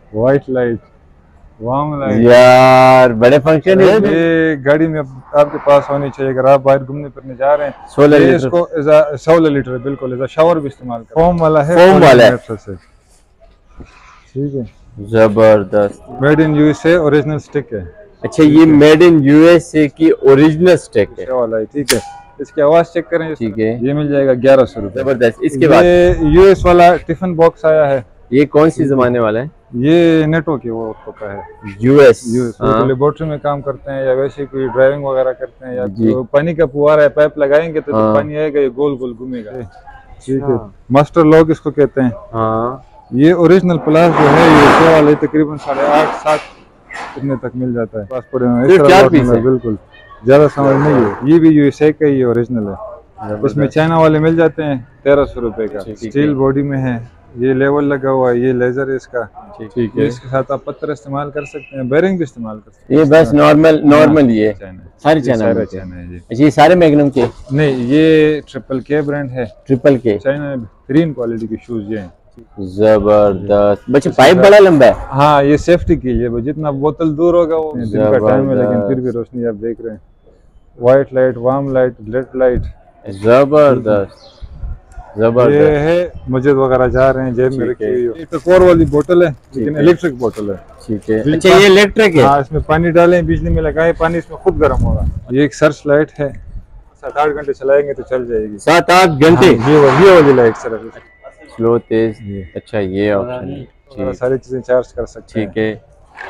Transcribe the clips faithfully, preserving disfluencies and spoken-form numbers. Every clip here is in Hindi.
White light, warm light. यार बड़े फंक्शन है ये गाड़ी में आपके पास होनी चाहिए अगर आप बाहर घूमने फिरने जा रहे हैं। सोलह लीटर इसको सोलह लीटर बिल्कुल एज शावर भी इस्तेमाल कर। फोम वाला है, फोम वाला है, ठीक है। जबरदस्त, made in USA original stick है। अच्छा ये मेड इन यूएसए की ओरिजिनल स्टिक है वाला है, ठीक है। इसकी आवाज चेक करें, ठीक है। ये मिल जाएगा ग्यारह सौ रुपए। जबरदस्त। इसके बाद ये यूएस वाला टिफिन बॉक्स आया है। ये कौन सी जमाने वाला है? ये नेटो की वो का है, यूएस। यूएस लेबोरेटरी में काम करते हैं या वैसे कोई ड्राइविंग वगैरह करते हैं या तो पानी का फुहारा है, पाइप लगाएंगे तो, तो पानी आएगा, ये गोल गोल घूमेगा, ठीक है। मास्टर लॉक इसको कहते हैं। हाँ, ये ओरिजिनल प्लास जो है ये वाले तकरीबन साढ़े आठ सात इतने तक मिल जाता है। पास पड़े हुए बिल्कुल ज्यादा समझ नहीं है। ये भी यूएसए का ही ओरिजिनल है। इसमें चाइना वाले मिल जाते हैं तेरह सौ रुपए का। स्टील बॉडी में है, ये लेवल लगा हुआ है, ये लेजर है इसका, ठीक है। इसके साथ आप पत्थर इस्तेमाल कर सकते हैं, बेरिंग भी इस्तेमाल कर सकते हैं। ये बस नॉर्मल नॉर्मल ये सारी चाइना है जी। ये सारे मैग्नम के नहीं, ये ट्रिपल के ब्रांड है। ट्रिपल के चाइना बेहतरीन क्वालिटी के शूज ये हैं। जबरदस्त। बच्चे पाइप बड़ा लंबा है। हाँ, ये सेफ्टी के लिए, जितना बोतल दूर होगा वो दिन का टाइम है लेकिन फिर भी रोशनी आप देख रहे हैं। White light, warm light, red light, जबरदस्त जबरदस्त। ये है मस्जिद वगैरह जा रहे हैं, जेब में रखी हुई। एक कोर वाली बोतल है लेकिन इलेक्ट्रिक बोतल है, ठीक है। अच्छा ये इलेक्ट्रिक है। हाँ, इसमें पानी डालें, बिजली में लगाए, पानी इसमें खुद गर्म होगा। ये एक सर्च लाइट है, सात आठ घंटे चलाएंगे तो चल जाएगी। सात आठ घंटे ये वाली लाइट सर, स्लो तेज। अच्छा ये ऑप्शन है, सारी चीजें चार्ज कर सकते हैं, ठीक है।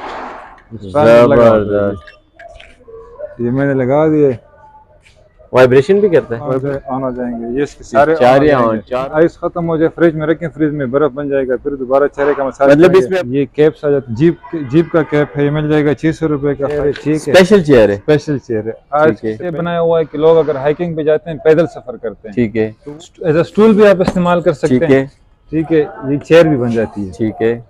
जबरदस्त। ये मैंने लगा दिए, वाइब्रेशन भी करता है, ऑन हो जाएंगे। ये सारे चार चार आइस खत्म हो जाए, फ्रिज में रखें, फ्रिज में बर्फ बन जाएगा, फिर दोबारा चेहरे का मसाज। मतलब इसमें ये कैप्स आ जाते, जीप जीप का कैप है, ये मिल जाएगा छह सौ रुपए का, ठीक है। स्पेशल चेयर है, स्पेशल चेयर है। आज ये बनाया हुआ है कि लोग अगर हाइकिंग पे जाते हैं, पैदल सफर करते हैं, ठीक है, एज अ स्टूल भी आप इस्तेमाल कर सकते हैं, ठीक है। ये चेयर भी बन जाती है, ठीक है।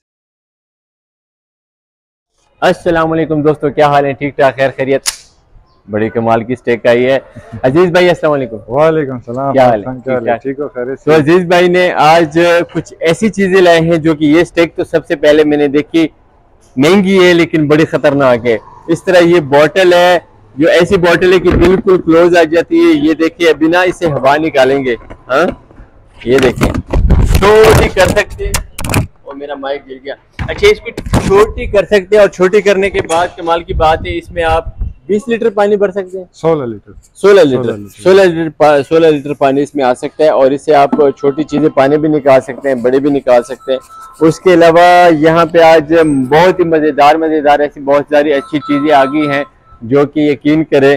अस्सलाम वालेकुम दोस्तों, क्या हाल है? ठीक ठाक, खैर खैरियत? बड़ी कमाल की स्टेक आई है। अजीज भाई अस्सलाम वालेकुम। वालेकुम सलाम, क्या हाल है? ठीक हो? खैरियत। तो अजीज भाई ने आज कुछ ऐसी चीजें लाए हैं जो कि ये स्टेक तो सबसे पहले मैंने देखी, महंगी है लेकिन बड़ी खतरनाक है। इस तरह ये बॉटल है, जो ऐसी बॉटल है कि बिल्कुल क्लोज आ जाती है। ये देखिए, बिना इसे हवा निकालेंगे, हाँ ये देखें, छोटी कर सकते हैं। और मेरा माइक गिर गया। अच्छा, इसको छोटी कर सकते हैं और छोटी करने के बाद कमाल की बात है, इसमें आप बीस लीटर पानी भर सकते हैं। सोलह लीटर सोलह लीटर सोलह लीटर सोलह लीटर पानी इसमें आ सकता है। और इससे आप छोटी चीजें पानी भी निकाल सकते हैं, बड़े भी निकाल सकते हैं। उसके अलावा यहाँ पे आज बहुत ही मजेदार मजेदार ऐसी बहुत सारी अच्छी चीजें आ गई हैं जो कि यकीन करें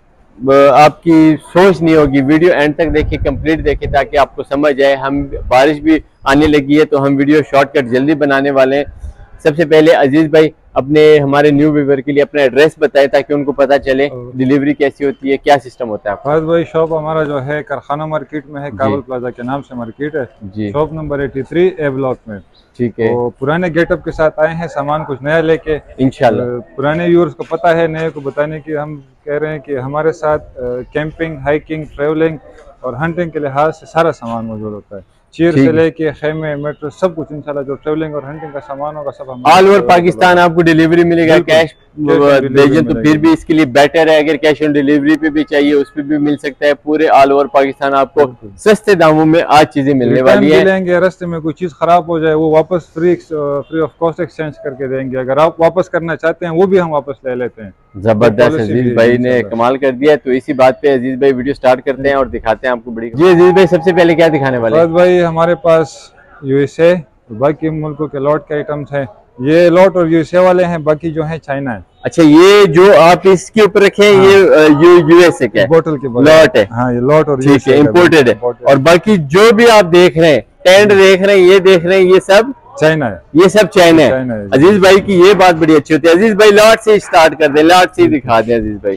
आपकी सोच नहीं होगी। वीडियो एंड तक देखिए, कंप्लीट देखिए ताकि आपको समझ आए। हम बारिश भी आने लगी है तो हम वीडियो शॉर्टकट जल्दी बनाने वाले हैं। सबसे पहले अजीज भाई अपने हमारे न्यू व्यूअर के लिए अपना एड्रेस बताएं ताकि उनको पता चले डिलीवरी कैसी होती है, क्या सिस्टम होता है। फाज भाई शॉप हमारा जो है कारखाना मार्केट में है, काबल प्लाजा के नाम से मार्केट है जी। शॉप नंबर तिरासी ए ब्लॉक में, ठीक है। तो पुराने गेटअप के साथ आए हैं, सामान कुछ नया लेके इंशाल्लाह। पुराने व्यूअर्स को पता है, नए को बताने की हम कह रहे हैं कि हमारे साथ कैंपिंग, हाइकिंग, ट्रेवलिंग और हंटिंग के लिहाज से सारा सामान मौजूद होता है। चेयर से लेके खेमे, मेट्रो, सब कुछ इंशाल्लाह जो ट्रेवलिंग और हंटिंग का सामान होगा सब हम ऑल ओवर पाकिस्तान आपको डिलीवरी मिलेगा। कैश भेजें तो फिर भी इसके लिए बेटर है, अगर कैश ऑन डिलीवरी पे भी चाहिए उस पर भी मिल सकता है। पूरे ऑल ओवर पाकिस्तान आपको सस्ते दामों में आज चीजें मिलने वाली है। लेंगे रास्ते में कोई चीज खराब हो जाए वो वापस free free of cost exchange करके देंगे। अगर आप वापस करना चाहते हैं वो भी हम वापस ले लेते हैं। जबरदस्त, अजीज भाई ने कमाल कर दिया। तो इसी बात पे अजीज भाई वीडियो स्टार्ट करते हैं और दिखाते हैं आपको बड़ी। जी अजीज भाई, सबसे पहले क्या दिखाने वाले हैं? भाई हमारे पास यूएसए, बाकी मुल्कों के लॉट के आइटम्स हैं। ये लॉट और यूएसए वाले हैं, बाकी जो है चाइना है। अच्छा, ये जो आप इसके ऊपर रखे हैं, हाँ। ये यू यूएसए का बोतल के लॉट है। हाँ, ये लॉट और ठीक है, इम्पोर्टेड है। और बाकी जो भी आप देख रहे हैं, टेंट देख रहे हैं, ये देख रहे हैं, ये सब चाइना है। ये सब चाइना है, है। अजीज भाई की ये बात बड़ी अच्छी होती है। अजीज भाई लॉट से स्टार्ट कर दे, लॉट से दिखा दें अजीज भाई।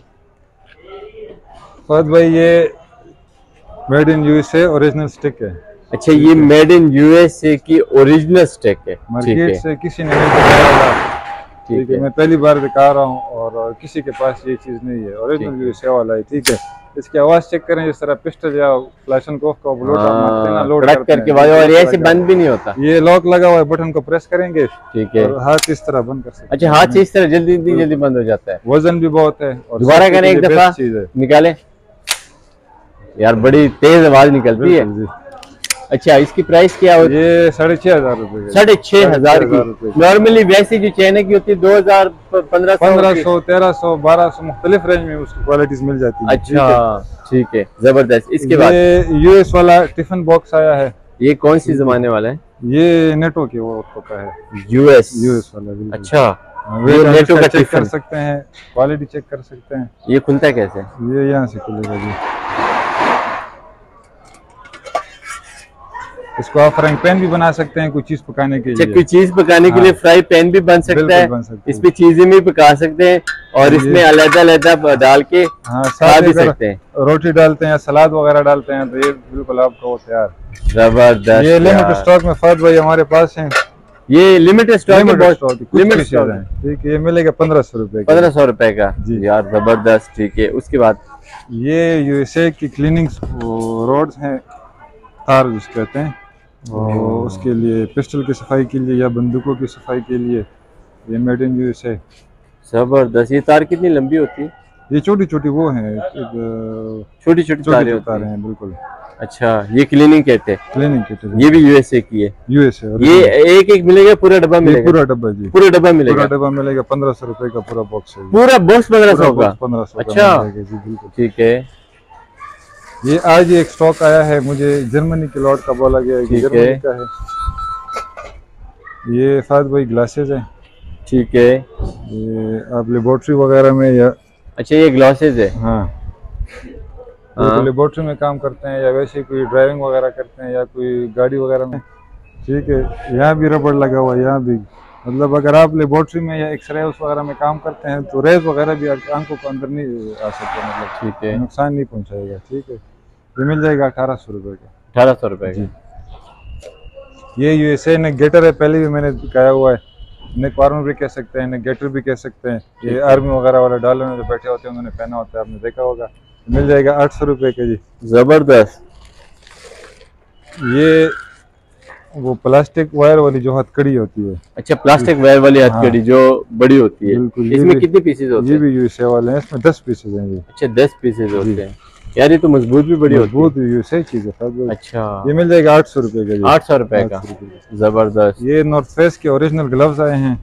फहद भाई ये made in USA original stick है। अच्छा, ये मेड इन यूएसए की ओरिजिनल स्टिक है, मार्केट से किसी ने नहीं दिखाया। ठीक है, मैं पहली बार दिखा रहा हूँ और किसी के पास ये चीज नहीं है, ओरिजिनल यूएसए वाला है, ठीक है। इसकी आवाज चेक करें, जिस तरह पिस्टल या क्लैशनकोफ का लोड मारते हैं ना, लोड करते करके हैं, और ये ऐसे बंद भी नहीं होता। ये लॉक लगा हुआ है, बटन को प्रेस करेंगे, ठीक है, और हाथ इस तरह बंद कर सकते हैं। अच्छा, हाथ से इस तरह जल्दी जल्दी जल्दी बंद हो जाता है। वजन भी बहुत है। और दोबारा करें एक दफा, निकाले यार, बड़ी तेज आवाज निकलती है। अच्छा, इसकी प्राइस क्या होती है? ये साढ़े छह हजार रूपए साढ़े छह हजार की। नॉर्मली वैसी जो चैन की होती है दो हजार पंद्रह पंद्रह सौ तेरह सौ बारह सौ मुख्तलिफ रेंज में उसकी क्वालिटीज मिल जाती है। अच्छा, ठीक है, जबरदस्त। इसके बाद ये यूएस वाला टिफिन बॉक्स आया है। ये कौन सी जमाने वाला है? ये नेटो के वो का है, यूएस यूएस वाला। अच्छा, वे नेटो का चेक कर सकते हैं, क्वालिटी चेक कर सकते हैं। ये खुलता कैसे? ये यहाँ से खुलेगा जी। इसको आप फ्राइंग पैन भी बना सकते हैं, कोई चीज पकाने के लिए। कोई चीज पकाने के लिए फ्राई पैन भी बन सकता है, इसमें चीजें भी पका सकते हैं, और इसमें अलग अलग डाल के हाँ खा भी सकते हैं। रोटी डालते हैं, सलाद वगैरह डालते हैं, तो ये बिल्कुल आपको तैयार। जबरदस्त। ये लिमिटेड स्टॉक में फहद भाई हमारे पास है। ये लिमिटेड स्टॉक में लिमिटेड स्टॉक है, ठीक है। ये मिलेगा पंद्रह सौ रुपए पंद्रह सौ रुपए का जी यार, जबरदस्त। ठीक है, उसके बाद ये यूएसए की क्लीनिंग रोड्स हैं, तार जिस कहते हैं, और उसके लिए पिस्टल की सफाई के लिए या बंदूकों की सफाई के लिए, ये मेड इन यूएसए। जबरदस्त। ये तार कितनी लंबी होती है? ये छोटी छोटी वो हैं, छोटी छोटी तारें होती हैं, बिल्कुल। अच्छा, ये क्लीनिंग कहते हैं? क्लीनिंग कहते हैं। ये भी यूएसए की है? यूएसए। ये एक एक मिलेगा, पूरा डब्बा मिलेगा? पूरा डब्बा जी, पूरा डब्बा मिलेगा। पूरा डब्बा मिलेगा, पंद्रह सौ रुपए का पूरा बॉक्स है। पूरा बॉक्स पंद्रह सौ का? पंद्रह सौ। अच्छा, बिल्कुल ठीक है। ये आज एक स्टॉक आया है, मुझे जर्मनी के लॉट का बोला गया है, जर्मनी का है। ये फहद भाई ग्लासेस है, ठीक है। ये आप लेबोरेटरी वगैरह में या, अच्छा ये ग्लासेस है? हाँ, हाँ। लेबोरेटरी में काम करते हैं, या वैसे कोई ड्राइविंग वगैरह करते हैं, या कोई गाड़ी वगैरह में, ठीक है। यहाँ भी रबड़ लगा हुआ है, यहाँ भी, मतलब अगर आप लेबोरेटरी में या एक्सरे वगैरह में काम करते हैं तो रेज वगैरह भी आंखों को अंदर नहीं आ सकते, मतलब ठीक है, नुकसान नहीं पहुंचाएगा, ठीक है। ये मिल जाएगा अठारह सौ रुपए का। अठारह सौ रुपए का। ये यूएसए नेगेटर है, पहले भी मैंने दिखाया हुआ है। नेक वार्मर भी कह सकते हैं, नेगेटर भी कह सकते हैं। ये आर्मी वगैरह वाले डाले में जो बैठे होते हैं उन्होंने पहना होता है, आपने देखा होगा। मिल जाएगा आठ सौ रुपए के जी। जबरदस्त। ये वो प्लास्टिक वायर वाली जो हथकड़ी होती है। अच्छा, प्लास्टिक वायर वाली हथकड़ी, हाँ, जो बड़ी होती है। इसमें कितने पीसेज होते हैं? ये भी यूएसए वाले हैं, इसमें दस पीसेज हैं ये। अच्छा, दस पीसेज होते हैं यार, ये तो मजबूत भी बड़ी होती है। मजबूत यूएसए चीज है। अच्छा, ये मिल जाएगा आठ सौ रुपए का। आठ सौ रुपए का, जबरदस्त। ये नॉर्थ फेस के ओरिजिनल ग्लव्स आए हैं।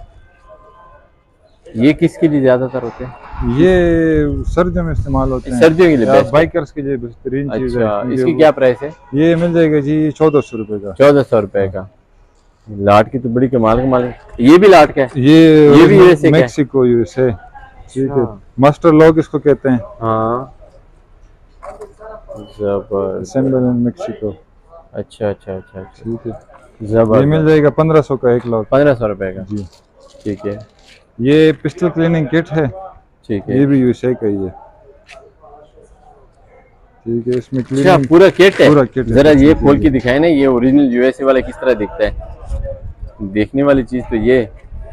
ये किसके लिए ज्यादातर होते हैं? ये सर्दियों में इस्तेमाल होते हैं, सर्दियों के लिए, बाइकर्स के लिए बेहतरीन चीज है। इसकी क्या प्राइस है? ये मिल जाएगा जी चौदह सौ रुपए का। चौदह सौ रुपए का। लाट की तो बड़ी कमाल कमाल है। ये भी लाट का है? ये ये भी यूएसए का, मेक्सिको यूएसए, ठीक है। मास्टर लॉक इसको कहते हैं। हाँ, असेंबल इन मेक्सिको। अच्छा अच्छा अच्छा, ठीक है। ये मिल जाएगा पंद्रह सौ का एक लॉक। पंद्रह सौ रुपए का जी, ठीक है। ये पिस्टल क्लीनिंग किट है, ठीक है। ये भी यूएसए का ही है, ठीक है। इसमें अच्छा, पूरा किट है? पूरा किट। जरा ये खोल के दिखाए ना, ये ओरिजिनल यूएसए वाला किस तरह दिखता है। देखने वाली चीज तो ये,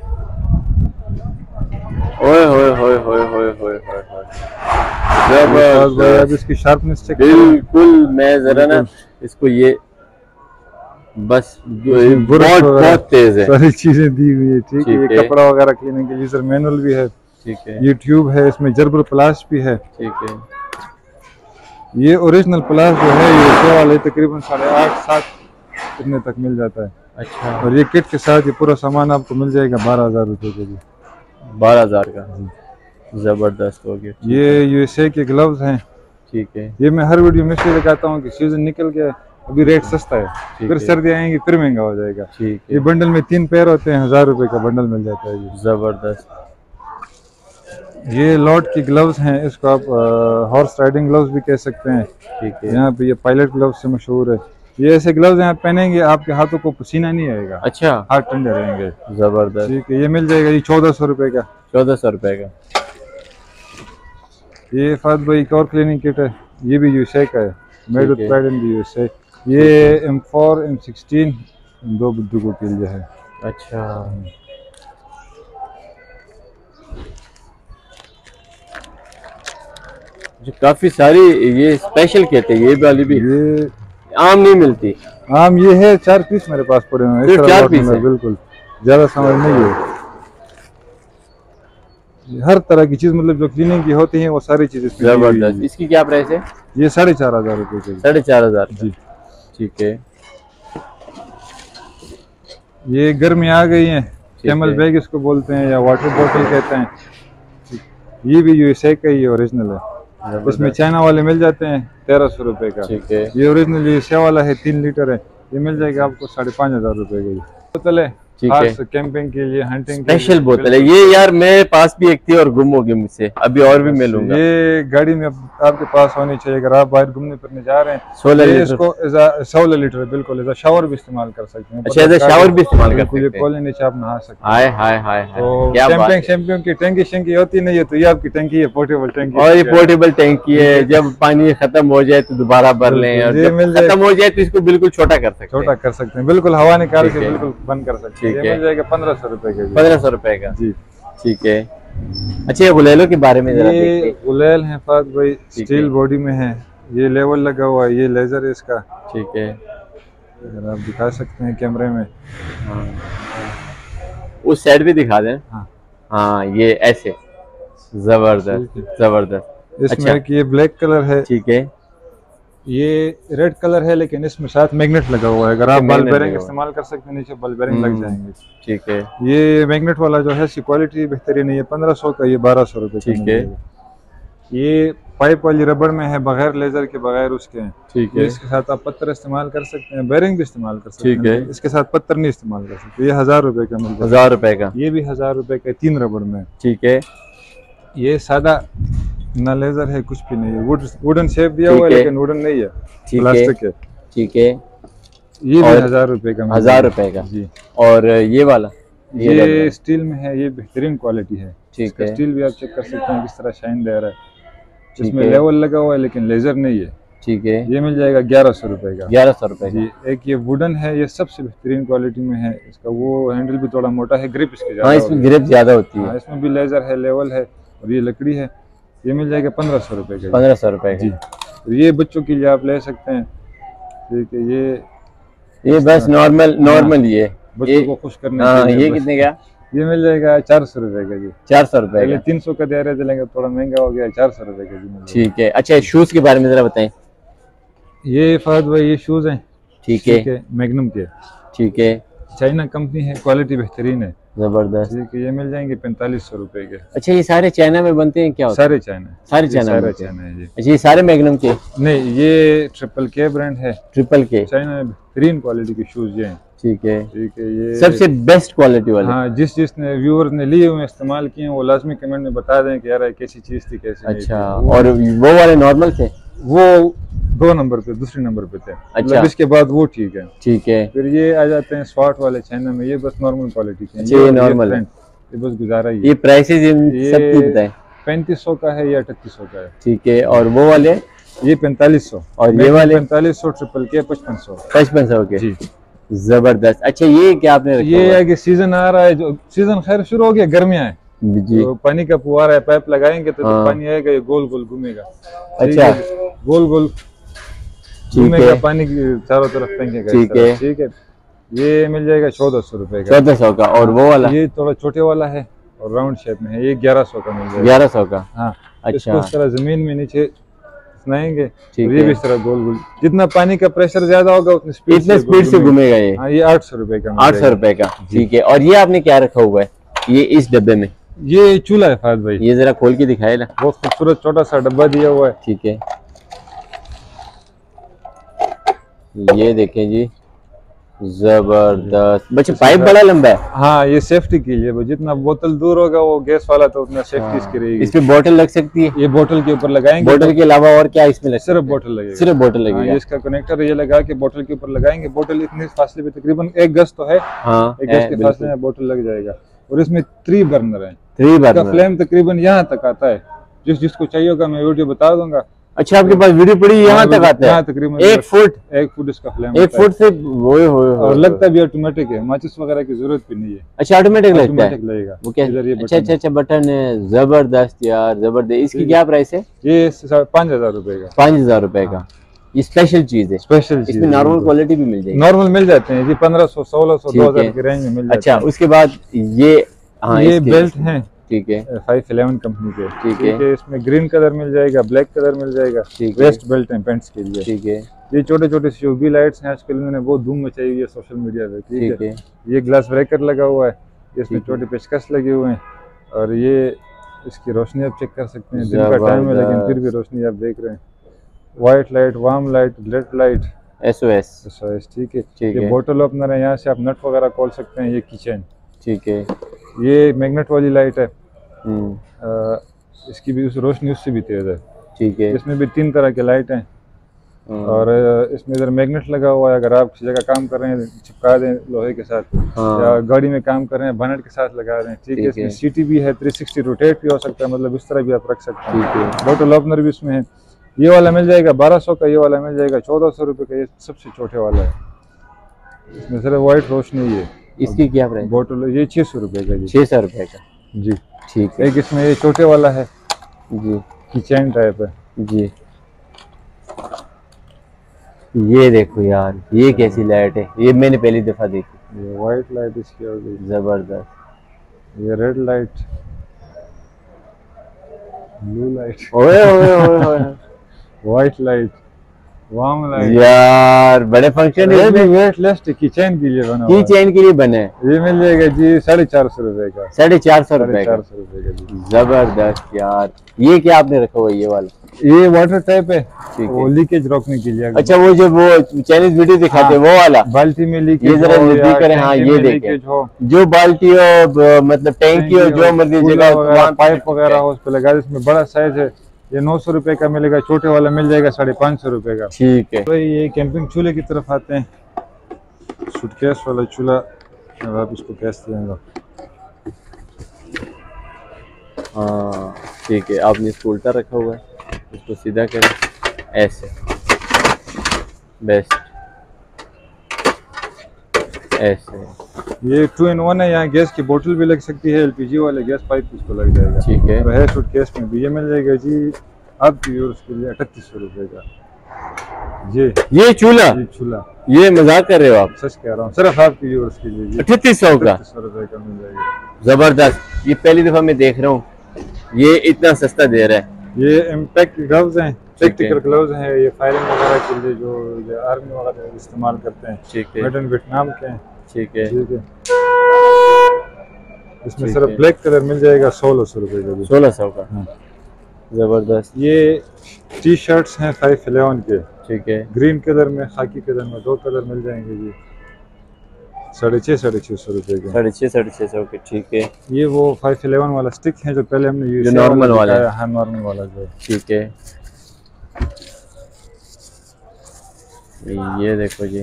ओए होए होए होए होए होए होए, जबरदस्त। इसकी शार्पनेस चेक बिल्कुल। मैं जरा ना इसको, ये बस बहुत बहुत तेज है, सारी चीजें दी हुई है, ठीक है। ये कपड़ा वगैरह क्लीनिंग के यूजर मैनुअल भी है, ठीक है। ये ट्यूब है, इसमें जर्बर प्लास भी है, ठीक है। ये ओरिजिनल प्लास जो है ये वाले तकरीबन साढ़े आठ सात इतने तक मिल जाता है। अच्छा, और ये किट के साथ ये पूरा सामान आपको मिल जाएगा बारह हजार रुपए के लिए। बारह हजार का, जबरदस्त हो गया। ये यूएसए के ग्लव्स हैं, ठीक है। ये मैं हर वीडियो में इसलिए दिखाता हूँ कि सीजन निकल गया, अभी रेट सस्ता है, फिर सर्दी आएंगी फिर महंगा हो जाएगा, ठीक है। ये बंडल में तीन पैर होते हैं, हजार रुपए का बंडल मिल जाता है। जबरदस्त। ये लॉट की ग्लव्स हैं, इसको आप हॉर्स राइडिंग ग्लव्स भी कह सकते हैं, ठीक है। यहाँ पे ये पायलट ग्लव्स से मशहूर है। ये ऐसे ग्लव्स यहाँ पहनेंगे आपके हाथों को पसीना नहीं आएगा। अच्छा, हाथ ठंडे रहेंगे। जबरदस्त, ठीक है। ये मिल जाएगा ये चौदह सौ रुपए का। चौदह सौ रुपए का। ये फहद भाई एक और क्लीनिंग किट है, ये भी यूएसए का है, made with pride in the USA. ये एम फोर एम सिक्सटीन दो बंदूकों के लिए है। अच्छा, जो काफी सारी ये स्पेशल कहते हैं, ये वाली भी ये आम नहीं मिलती। आम ये है चार पीस मेरे पास पड़े हुए हैं, सिर्फ चार पीस है? बिल्कुल, ज्यादा समझ नहीं है। हर तरह की चीज मतलब जो क्लीनिंग की होती है वो सारी चीजें। जबरदस्त। इसकी क्या प्राइस है? ये साढ़े चार हजार रुपए की। साढ़े चार हजार जी, ठीक है। ये गर्मी आ गई है, कैमल बैग इसको बोलते हैं या वाटर बोतल कहते हैं। ये भी यूएसए का ही ओरिजिनल है, इसमें चाइना वाले मिल जाते हैं तेरह सौ रुपए का। ठीक है। ये ओरिजिनल यूएसए वाला है, तीन लीटर है, ये मिल जाएगा आपको साढ़े पाँच हजार रुपए की बोतल है। ठीक है, कैंपिंग के लिए, हंटिंग स्पेशल बोतल है ये। यार मेरे पास भी एक थी और गुम हो गई मुझसे, अभी और भी मैं लूंगा। ये गाड़ी में आपके पास होनी चाहिए अगर आप बाहर घूमने फिरने जा रहे हैं। सोलह लीटर इसको सोलह लीटर बिल्कुल एज शावर भी इस्तेमाल कर सकते हैं। अच्छा, एज शावर भी इस्तेमाल कर सकते हैं। कोले नीचे आप नहा सकते हैं। हाय हाय हाय तो कैंपिंग शैंपिंग की टंकी शंकी होती नहीं है, तो ये आपकी टंकी है, पोर्टेबल टंकी। और ये पोर्टेबल टंकी है, जब पानी खत्म हो जाए तो दोबारा भर लें, और जब खत्म हो जाए तो इसको बिल्कुल छोटा कर सकते हैं। छोटा कर सकते हैं बिल्कुल, हवा निकाल के बिल्कुल बंद कर सकते हैं। ये मिल जाएगा पंद्रह सौ रुपए का। पंद्रह सौ रुपए का जी, ठीक है। अच्छा, ये गुलेलों के बारे में जरा देखते हैं। ये गुलेल है फात भाई, स्टील बॉडी में है, ये लेवल लगा हुआ है, ये लेजर है इसका। ठीक है, अगर आप दिखा सकते हैं कैमरे में। हाँ। उस साइड भी दिखा दें। हाँ हाँ, ये ऐसे जबरदस्त जबरदस्त। इसमें अच्छा। ये ब्लैक कलर है। ठीक है, ये रेड कलर है, लेकिन इसमें साथ मैग्नेट लगा हुआ है। अगर आप बल बेरिंग इस्तेमाल कर सकते हैं, नीचे बल बेरिंग लग जाएंगे। ठीक है। ये मैग्नेट वाला जो है इसकी क्वालिटी बेहतरीन है, ये पंद्रह सौ का, ये बारह सौ रुपए। ठीक है। ये पाइप वाली रबड़ में है, बगैर लेजर के, बगैर उसके। ठीक है। इसके साथ आप पत्थर इस्तेमाल कर सकते हैं, बेरिंग भी इस्तेमाल कर सकते हैं। ठीक है। इसके साथ पत्थर नहीं इस्तेमाल कर सकते। ये हजार रुपए का मिलता है। हजार रुपए का। ये भी हजार रुपए का, तीन रबड़ में। ठीक है। ये सादा ना लेजर है, कुछ भी नहीं है, वुड वुडन शेप दिया हुआ है, लेकिन वुडन नहीं है, प्लास्टिक है। ठीक है। ये भी हजार रुपए का। हजार रुपए का जी। और ये वाला ये, ये स्टील में है, ये बेहतरीन क्वालिटी है। ठीक है। स्टील भी आप चेक कर सकते हैं किस तरह शाइन दे रहा है। इसमें लेवल लगा हुआ है, लेकिन लेजर नहीं है। ठीक है। ये मिल जाएगा ग्यारह सौ रुपए का। ग्यारह सौ रुपए जी। एक ये वुडन है, ये सबसे बेहतरीन क्वालिटी में है। इसका वो हैंडल भी थोड़ा मोटा है, ग्रिप इसकी ज्यादा। हाँ, इसमें ग्रिप ज्यादा होती है। इसमें भी लेजर है, लेवल है, और ये लकड़ी है। ये मिल जाएगा पंद्रह सौ रुपए का। पंद्रह सौ रुपए जी। तो ये बच्चों के लिए आप ले सकते हैं। ठीक है। ये ये बस नॉर्मल नॉर्मल ये बच्चों को खुश करने के लिए। ये कितने का? ये मिल जाएगा चार सौ रुपए का जी। चार सौ रुपए का। तीन सौ का दे रहे थे, लेकिन थोड़ा महंगा हो गया, चार सौ रुपए का जी। ठीक है। अच्छा, शूज के बारे में जरा बताएं। ये फहद भाई, ये शूज हैं। ठीक है। मैग्नम के। ठीक है। चाइना कंपनी है, क्वालिटी बेहतरीन है। जबरदस्त। ठीक है। ये मिल जाएंगे पैंतालीस सौ रुपए के। अच्छा, ये सारे चाइना में बनते हैं क्या? सारे चाइना। सारे चाइना सारे चाइना है जी। अच्छा, ये सारे मैग्नम के? नहीं, ये ट्रिपल के ब्रांड है। ट्रिपल के चाइना में बेहतरीन क्वालिटी के शूज ये हैं। ठीक है। ठीक है। ये सबसे बेस्ट क्वालिटी वाले। हाँ, जिस जिसने व्यूअर ने लिए हुए इस्तेमाल किए वो लाजमी कमेंट में बता दें कि यार कैसी चीज थी, कैसी नहीं थी। अच्छा, और वो वाले नॉर्मल थे? वो दो नंबर पे, दूसरे नंबर पे थे। अच्छा। इसके बाद वो ठीक है। ठीक है। फिर ये आ जाते हैं स्वाट वाले चाइना में, ये बस नॉर्मल क्वालिटी के। अच्छा, ये नॉर्मल है, ये बस गुजारा ही। ये प्राइसेस इन सब की बताएं। पैंतीस सौ का है या अठतीस सौ का है। ठीक है। और वो वाले? ये पैंतालीस सौ। और ये वाले? पैंतालीस सौ, ट्रिपल के पचपन सौ। पचपन सौ के जी। जबरदस्त। अच्छा, ये क्या आपने रखा? ये है कि सीजन आ रहा है, जो सीजन खैर शुरू हो गया, गर्मियां है जी। तो पानी का फुहारा है, पाइप लगाएंगे तो, हाँ। तो पानी आएगा, ये गोल गोल घूमेगा। अच्छा, गोल गोल घूमेगा, पानी चारों तरफ फेंकेगा। ठीक है। ठीक है। ये मिल जाएगा चौदह सौ रुपए का। चौदह सौ का। और वो वाला? ये थोड़ा छोटे वाला है और राउंड शेप में है, ये ग्यारह सौ का मिल जाएगा। ग्यारह सौ का। हाँ। अच्छा। इसको इस तरह जमीन में नीचे सुनाएंगे, ठीक ये भी इस तरह गोल गोल, जितना पानी का प्रेशर ज्यादा होगा उतनी स्पीड इतने स्पीड से घूमेगा ये। हाँ, ये आठ सौ रुपए का। आठ सौ रुपए का। ठीक है। और ये आपने क्या रखा हुआ है ये इस डब्बे में? ये चूल्हा है फाद भाई। ये जरा खोल के दिखाए ना। बहुत खूबसूरत छोटा सा डब्बा दिया हुआ है। ठीक है। ये देखें जी, जबरदस्त। बच्चे पाइप बड़ा लंबा है। हाँ, ये सेफ्टी के लिए, जितना बोतल दूर होगा वो गैस वाला तो उतना सेफ्टी इसकी रहेगी। इसमें बोतल लग सकती है? ये बोतल के ऊपर लगाएंगे। बोतल के अलावा और क्या इसमें लग? सिर्फ बोतल लगेगा। सिर्फ बोतल लगेगा। इसका कनेक्टर ये लगा के बोतल के ऊपर लगाएंगे। बोतल इतने फासले पे, तकरीबन एक गज तो है। हाँ, एक गज के फासले में बोतल लग जाएगा। और इसमें थ्री बर्नर है। Three burner. फ्लेम तकरीबन यहाँ तक आता है। जिस जिसको चाहिए होगा मैं वीडियो बता दूंगा। अच्छा, आपके पास वीडियो पड़ी यहाँ तक आता है? तकरीबन एक फुट एक फुट इसका फ्लेम, एक फुट से वो हो और लगता भी ऑटोमेटिक है, माचिस वगैरह की जरूरत भी नहीं है। अच्छा, ऑटोमेटिक लगता है, लगेगा वो क्या? अच्छा अच्छा अच्छा, बटन है, जबरदस्त यार, जबरदस्त। इसकी क्या प्राइस है? ये पाँच हजार रुपए का। पाँच हजार रुपए का, ये स्पेशल चीज है। स्पेशल इसमें नॉर्मल क्वालिटी भी मिल जाएगी? नॉर्मल मिल जाते हैं जी, पंद्रह सौ सोलह सौ दो हजार की रेंज में मिल जाते हैं। अच्छा, उसके बाद ये हाँ, ये बेल्ट है, ठीक है, फाइव इलेवन कंपनी के, ठीक है। इसमें ग्रीन कलर मिल जाएगा, ब्लैक कलर मिल जाएगा, वेस्ट बेल्ट है पेंट्स के लिए, ठीक है। ये छोटे छोटे यूवी लाइट्स हैं, आजकल इन्होंने बहुत धूम मचाई हुई है सोशल मीडिया पे, ठीक है। ये ग्लास ब्रेकर लगा हुआ है, इसमें छोटे पेचकस लगे हुए हैं, और ये इसकी रोशनी आप चेक कर सकते हैं, दिन का टाइम है लेकिन फिर भी रोशनी आप देख रहे हैं। White light, warm light, red light, SOS SOS, ठीक है। ये बोतल ओपनर है, यहाँ से आप नट वगैरह खोल सकते हैं। ये किचन, ठीक है। ये मैग्नेट वाली लाइट है, आ, इसकी भी उस रोशनी उससे भी तेज है, ठीक है। इसमें भी तीन तरह के लाइट हैं, और इसमें इधर मैग्नेट लगा हुआ है, अगर आप किसी जगह काम कर रहे हैं चिपका दें लोहे के साथ, हाँ। या गाड़ी में काम कर रहे हैं बनट के साथ लगा रहे हैं, ठीक है। इसमें सीटी भी है, तीन सौ साठ रोटेट भी हो सकता है, मतलब इस तरह भी आप रख सकते हैं, ठीक है। बोतल ओपनर भी इसमें है। ये वाला मिल जाएगा बारह सौ का, ये वाला मिल जाएगा चौदह सौ रुपये का, ये सबसे छोटे वाला है, इसमें सिर्फ व्हाइट रोशनी है। इसकी क्या प्राइस? बोतल ये छः सौ रुपये का जी, छः सौ रुपये का जी, ठीक है। एक इसमें ये छोटे वाला है जी, किचन टाइप है जी। ये देखो यार, ये कैसी लाइट है, ये मैंने पहली दफा देखी। ये व्हाइट लाइट इसकी हो गई, जबरदस्त। ये रेड लाइट, ब्लू लाइट, ओए ओए ओए ओए, व्हाइट लाइट, वार्म लाइट। यार बड़े फंक्शन है, भी वेटलेस किचन के लिए बना, किचन के लिए बने। ये मिल जाएगा जी साढ़े चार सौ रुपए का, साढ़े चार सौ रुपए चार सौ रुपए का जी, जबरदस्त यार। ये क्या आपने रखा हुआ? ये वाला ये वाटर टाइप है, वो लीकेज रोकने के लिए। अच्छा, वो जो वो चाइनीज वीडियो दिखाते हैं, हाँ, वो वाला बाल्टी में लीकेज, ये जरा नजदीक करें, हाँ ये देखें, जो बाल्टी हो मतलब टैंकी हो, जो मर्जी जगह पाइप वगैरह हो उस पर लगा। इसमें बड़ा साइज है, ये नौ सौ रुपए का मिलेगा, छोटे वाला मिल जाएगा साढ़े पाँच सौ रुपए का, ठीक है। तो ये कैंपिंग चूल्हे की तरफ आते हैं, सूटकेस वाला चूल्हा, आप इसको कैसे देंगे? हाँ ठीक है, आपने इसको उल्टा रखा हुआ है, इसको सीधा करें ऐसे, बेस्ट ऐसे। ये टू इन वन है, यहाँ गैस की बोतल भी लग सकती है, एलपीजी वाले गैस पाइप इसको लग जाएगा, ठीक है। तो है सूटकेस में भी, ये मिल जाएगा जी आपकी यूर्स के लिए अठतीस सौ रुपए का। ये ये चूल्हा, ये चूल्हा, ये मजाक कर रहे हो आप? सच कह रहा हूँ, सिर्फ आपकी यूर्स के लिए अठतीस सौ का, सौ रुपए का मिल जाएगा, जबरदस्त। ये पहली दफा मैं देख रहा हूँ ये इतना सस्ता दे रहा है। ये इम्पैक्ट ग्लव्स हैं, प्रैक्टिकल ग्लव्स हैं, ये फायरिंग वगैरह के लिए जो, जो आर्मी वगैरह इस्तेमाल करते हैं, ठीक है। मेड इन वियतनाम के हैं, ठीक है, ठीक है। इसमें सिर्फ ब्लैक कलर मिल जाएगा सोलह सौ रुपए का, सोलह सौ का, हाँ। जबरदस्त। ये टी शर्ट्स हैं फाइव इलेवन के, ठीक है। ग्रीन कलर में, खाकी कलर में, दो कलर मिल जाएंगे जी, साढ़े छः साढ़े छः सौ रुपए के, साढ़े छः साढ़े छः सौ के, ठीक है। ये वो फाइव इलेवन वाला स्टिक है जो पहले हमने यूज, नॉर्मल वाला है, हाँ नॉर्मल वाला जो, ठीक है। ये देखो जी,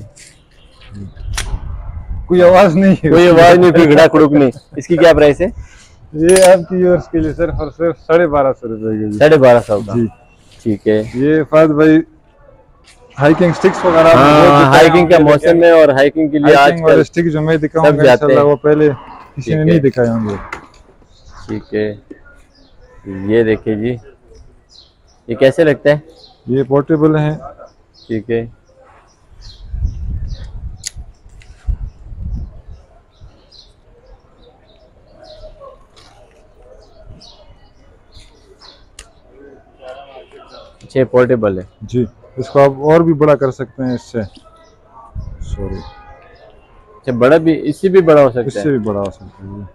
कोई आवाज नहीं है, कोई आवाज नहीं, कोई घड़ा कुड़ुक नहीं। इसकी क्या प्राइस है? ये आपकी यूर्स के लिए सिर्फ और सिर्फ साढ़े बारह सौ रुपए की, साढ़े बारह सौ का जी, ठीक है। ये फाद भाई हाइकिंग स्टिक्स वगैरह, हाँ, हाइकिंग का मौसम है, और हाइकिंग के लिए आजकल स्टिक जो मैं दिखाऊंगा इंशाल्लाह वो पहले किसी ने नहीं दिखाए होंगे, ठीक है। ये देखिए जी, ये कैसे लगता है? ये पोर्टेबल है, ठीक है। अच्छे पोर्टेबल है जी, इसको आप और भी बड़ा कर सकते हैं इससे, सॉरी, अच्छा बड़ा भी, इससे भी बड़ा हो सकता है, इससे भी बड़ा हो सकता है।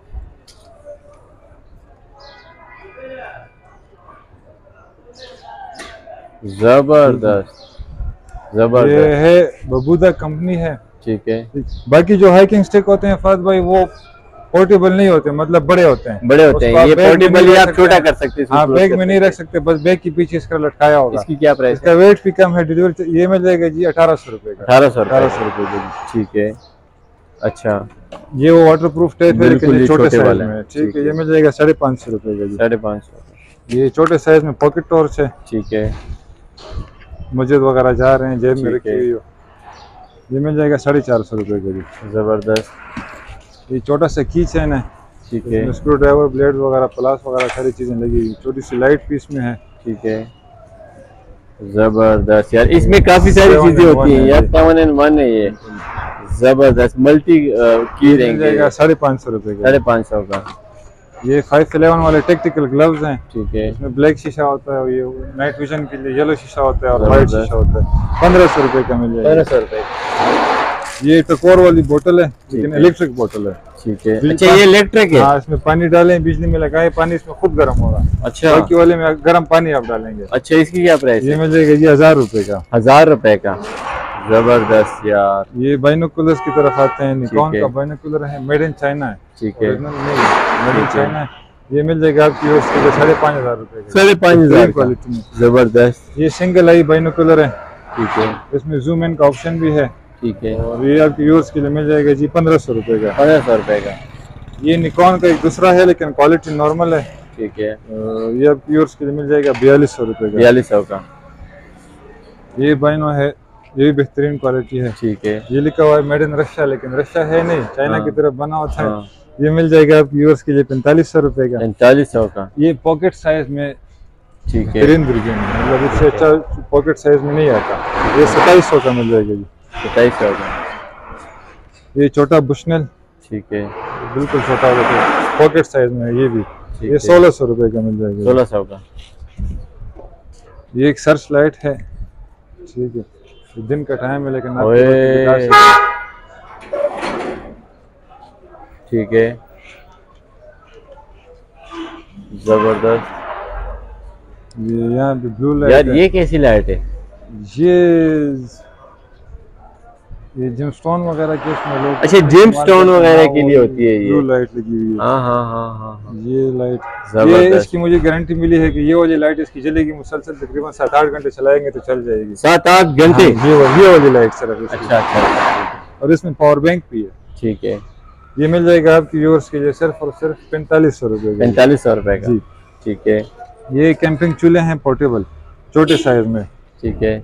जबरदस्त जबरदस्त। ये है बबूदा कंपनी है, ठीक है। बाकी जो हाइकिंग स्टिक होते हैं फाद भाई वो पोर्टेबल नहीं होते, मतलब बड़े होते हैं, बड़े होते हैं। ये पोर्टेबल ही आप छोटा कर सकते हैं, हाँ बैग में नहीं रख सकते, बस बैग के पीछे इसका लटकाया होगा। इसकी क्या प्राइस? इसका वेट भी कम है, डिलीवरी ये मिल जाएगा जी अठारह सौ रुपए का, अठारह सौ अठारह सौ रुपए का, ठीक है। अच्छा, ये वो वाटर प्रूफ टाइप है लेकिन छोटे साइज में, ठीक है। ये मिल जाएगा साढ़े पाँच सौ रुपए का जी, साढ़े पाँच सौ। ये छोटे साइज में पॉकेट टॉर्च है, ठीक है। मस्जिद वगैरह जा रहे हैं, जेब में रखी हुई हो, ये मिल जाएगा साढ़े चार सौ रुपये का जी। जबरदस्त। ये छोटा सा की चैन है, ठीक है, स्क्रू ड्राइवर, ब्लेड वगैरह, प्लास वगैरह सारी चीजें लगी हुई। छोटी सी लाइट पीस में है, ठीक है, जबरदस्त यार। इसमें काफी सारी चीजें होती हैं यार। सेवन एंड वन है ये, जबरदस्त। मल्टी की रहेंगे, साढ़े पाँच सौ रुपए का, साढ़े पाँच सौ का। ये फाइव इलेवन वाले टेक्टिकल ग्लव्स हैं, ठीक है। इसमें ब्लैक शीशा होता है, ये नाइट विजन के लिए येलो शीशा होता है और व्हाइट शीशा होता है। पंद्रह सौ रुपए का मिल जाएगा। पंद्रह सौ रुपए। ये टकोर वाली बोतल है, लेकिन इलेक्ट्रिक बोतल है, ठीक है। अच्छा, ये इलेक्ट्रिक है? हाँ, इसमें पानी डालें, बिजली में लगाए, पानी इसमें खुद गर्म होगा। अच्छा, बाकी वाले में गर्म पानी आप डालेंगे। अच्छा, इसकी क्या प्राइस है? ये मिल जाएगा जी हजार रुपए का। हजार रुपए का, जबरदस्त यार। ये बाइनोकुलर्स की तरफ आते हैं, निकॉन का बाइनोकुलर है, मेड इन चाइना है, ठीक है, मेड इन चाइना है। ये मिल जाएगा आपकी उसके साढ़े पाँच हजार रुपए का, साढ़े पाँच हजार क्वालिटी में, जबरदस्त। ये सिंगल आई बाइनोकुलर है, ठीक है, इसमें जूम इन का ऑप्शन भी है, ठीक है। और ये आपके यूज के लिए मिल जाएगा जी पंद्रह सौ रुपए का। पंद्रह सौ रुपए का। ये निकॉन का एक दूसरा है, लेकिन क्वालिटी नॉर्मल है, ठीक है। ये आपके यूज के लिए मिल जाएगा बयालीस सौ रुपए का, बयालीस सौ का। ये बाइनो है, ये भी बेहतरीन क्वालिटी है, ठीक है। ये लिखा हुआ है मेड इन रशिया, लेकिन रशिया है नहीं, चाइना हाँ, की तरफ बना होता है। हाँ। ये मिल जाएगा आपके यूज के लिए पैंतालीस सौ रुपए का, पैंतालीस सौ का। ये पॉकेट साइज में, ठीक है, बेहतरीन वर्जन है, मतलब इससे अच्छा पॉकेट साइज में नहीं आता। ये सत्ताईस सौ का मिल जाएगा जी, सत्ताईस सौ का। ये छोटा बुशनल, ठीक है, बिल्कुल छोटा होगा, पॉकेट साइज में है ये भी, ये सोलह सौ रुपए का मिल जाएगा, सोलह सौ का। ये एक सर्च लाइट है, ठीक है, दिन का टाइम है, लेकिन ठीक है, जबरदस्त। ये यहाँ पे ब्लू लाइट यार, ये कैसी लाइट है? ये ये जिमस्टोन वगैरह के उसमें लोग, अच्छा, जिमस्टोन वगैरह के लिए होती है ये ब्लू लाइट लगी हुई है। हाँ हाँ हाँ हाँ, ये लाइट, ये इसकी मुझे गारंटी मिली है कि ये वाली लाइट इसकी जलेगी मुसलसल, तकरीबन सात आठ घंटे चलाएंगे तो चल जाएगी। सात आठ घंटे? हाँ, ये वाली ये वाली लाइट सिर्फ। अच्छा अच्छा, और इसमें पावर बैंक भी है, ठीक है। ये मिल जाएगा आपकी व्यूअर्स के लिए सिर्फ और सिर्फ पैंतालीस सौ रुपए का, पैंतालीस सौ रुपए का, ठीक है। ये कैंपिंग चूल्हे हैं पोर्टेबल, छोटे साइज में, ठीक है।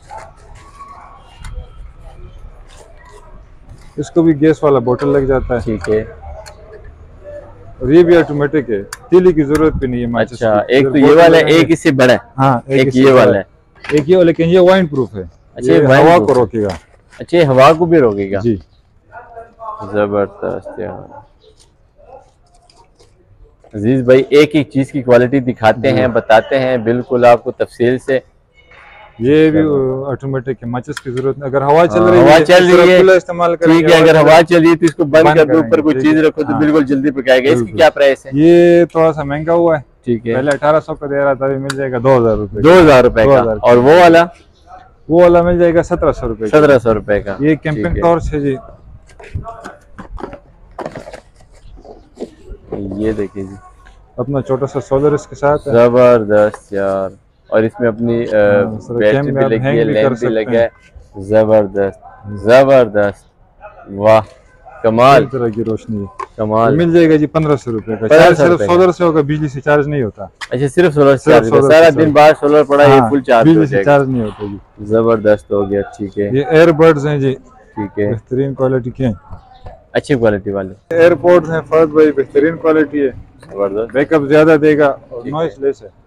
इसको भी गैस वाला बोतल लग जाता है, ठीक है। और ये भी ऑटोमेटिक है, तीली की जरूरत भी नहीं है। अच्छा, एक तो ये वाला है, एक इससे बड़ा है। हाँ, एक, एक ये वाला है, एक ये, लेकिन ये वाइन प्रूफ है। अच्छा, ये हवा को रोकेगा। अच्छा, हवा को भी रोकेगा जी, जबरदस्त यार। अजीज भाई एक एक चीज की क्वालिटी दिखाते हैं, बताते हैं बिल्कुल आपको तफसील से। ये भी ऑटोमेटिक है, माचिस की जरूरत नहीं। अगर हवा चल रही हवा है, चल रही है, इस्तेमाल ठीक है। अगर हवा चल रही है तो इसको बंद कर दो, ऊपर कोई चीज रखो तो बिल्कुल जल्दी पकाएगा। इसकी क्या प्राइस है? ये थोड़ा सा महंगा हुआ है, ठीक है। पहले अठारह सौ का दे रहा था, अभी मिल जाएगा दो हजार रूपए दो हजार रूपए का। और वो वाला वो वाला मिल जाएगा सत्रह सौ रूपये सत्रह सौ रूपये का। ये कैंपिंग टॉर्च है जी, ये देखिए जी, अपना छोटा सा सोलर इसके साथ है। जबरदस्त यार। और इसमें अपनी बैटरी भी लगी है, लैंप भी लगा है। जबरदस्त जबरदस्त, वाह कमाल, तरह की रोशनी है, कमाल। मिल जाएगा जी पंद्रह सौ रुपए का। चार्ज सिर्फ सोलर से होगा, बिजली से चार्ज नहीं होता। अच्छा, सिर्फ सोलर से चार्ज, सारा दिन बाहर सोलर पड़ा है, फुल चार्ज, बिजली से चार्ज नहीं होता जी। जबरदस्त हो गया, ठीक है। ये एयरबड्स हैं जी, ठीक है, बेहतरीन क्वालिटी के हैं, अच्छी क्वालिटी वाले एयरपोर्ट्स हैं फर्स्ट भाई, बेहतरीन क्वालिटी है, जबरदस्त, बैकअप ज्यादा देगा और नॉइस लेस है,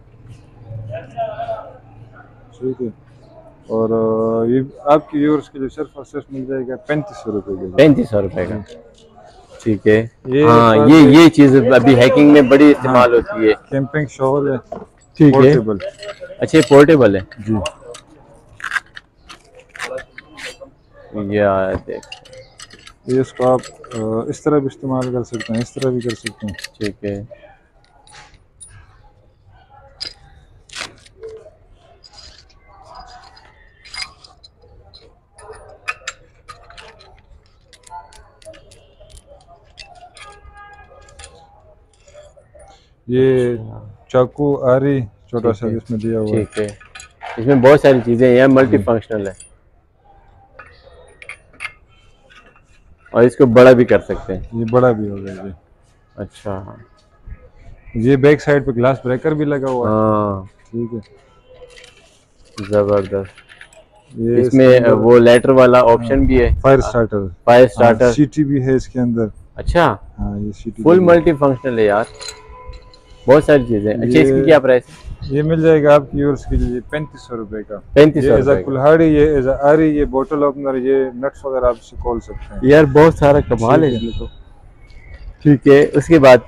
ठीक है। और ये आपकी व्यूअर्स के लिए सिर्फ और सिर्फ मिल जाएगा पैंतीस सौ रुपए का, पैंतीस सौ रुपए का, ठीक है। ये हाँ, ये ये चीज अभी हैकिंग में बड़ी इस्तेमाल होती है। कैंपिंग शॉवर है, ठीक है। अच्छा, पोर्टेबल है जी। यार देख, ये इसको आप इस तरह भी इस्तेमाल कर सकते हैं, इस तरह भी कर सकते हैं, ठीक है। ये चाकू आरी छोटा सा इसमें दिया हुआ है, ठीक है। इसमें बहुत सारी चीजें हैं, मल्टी फंक्शनल है और इसको बड़ा भी कर सकते हैं। ये बड़ा भी होगा जी। अच्छा, ये बैक साइड पे ग्लास ब्रेकर भी लगा हुआ है, हाँ ठीक है। जबरदस्त। इसमें वो लेटर वाला ऑप्शन भी है, फायर स्टार्टर, फायर स्टार्टर, सीटी भी है इसके अंदर। अच्छा हाँ, ये सीटी फुल मल्टी फंक्शनल है यार, बहुत सारी चीजें। अच्छा इसकी क्या प्राइस है? ये मिल जाएगा आपकी और इसके लिए पैंतीस सौ रुपए का। पैंतीस सौ रुपए कुल्हाड़ी, ये एजा आरी, ये बोतल ओपनर, ये नट्स वगैरह आप इसे खोल सकते हैं यार, बहुत सारा कमाल है इसमें तो। ठीक है, उसके बाद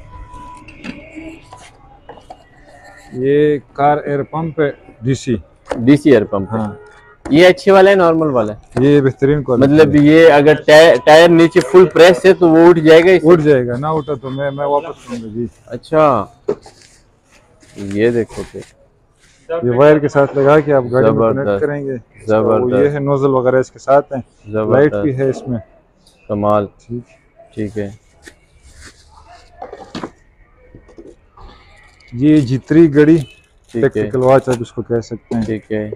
ये कार एयर पंप है, डीसी डीसी एयर पंप। हाँ, ये अच्छे वाला है नॉर्मल वाला है? ये बेहतरीन क्वालिटी, मतलब ये अगर टायर टायर नीचे फुल प्रेस है तो वो उठ जाएगा? उठ जाएगा, ना उठा तो मैं मैं वापस करूंगा जी। अच्छा, ये देखो फिर ये वायर के साथ लगा के आप गाड़ी में कनेक्ट करेंगे। जबरदस्त। ये है नोजल वगैरह इसके साथ हैं, लाइट भी है इसमें, कमाल। ठीक ठीक है। ये जितरी घड़ी, टेक्निकल वॉच आप इसको कह सकते हैं। ठीक है।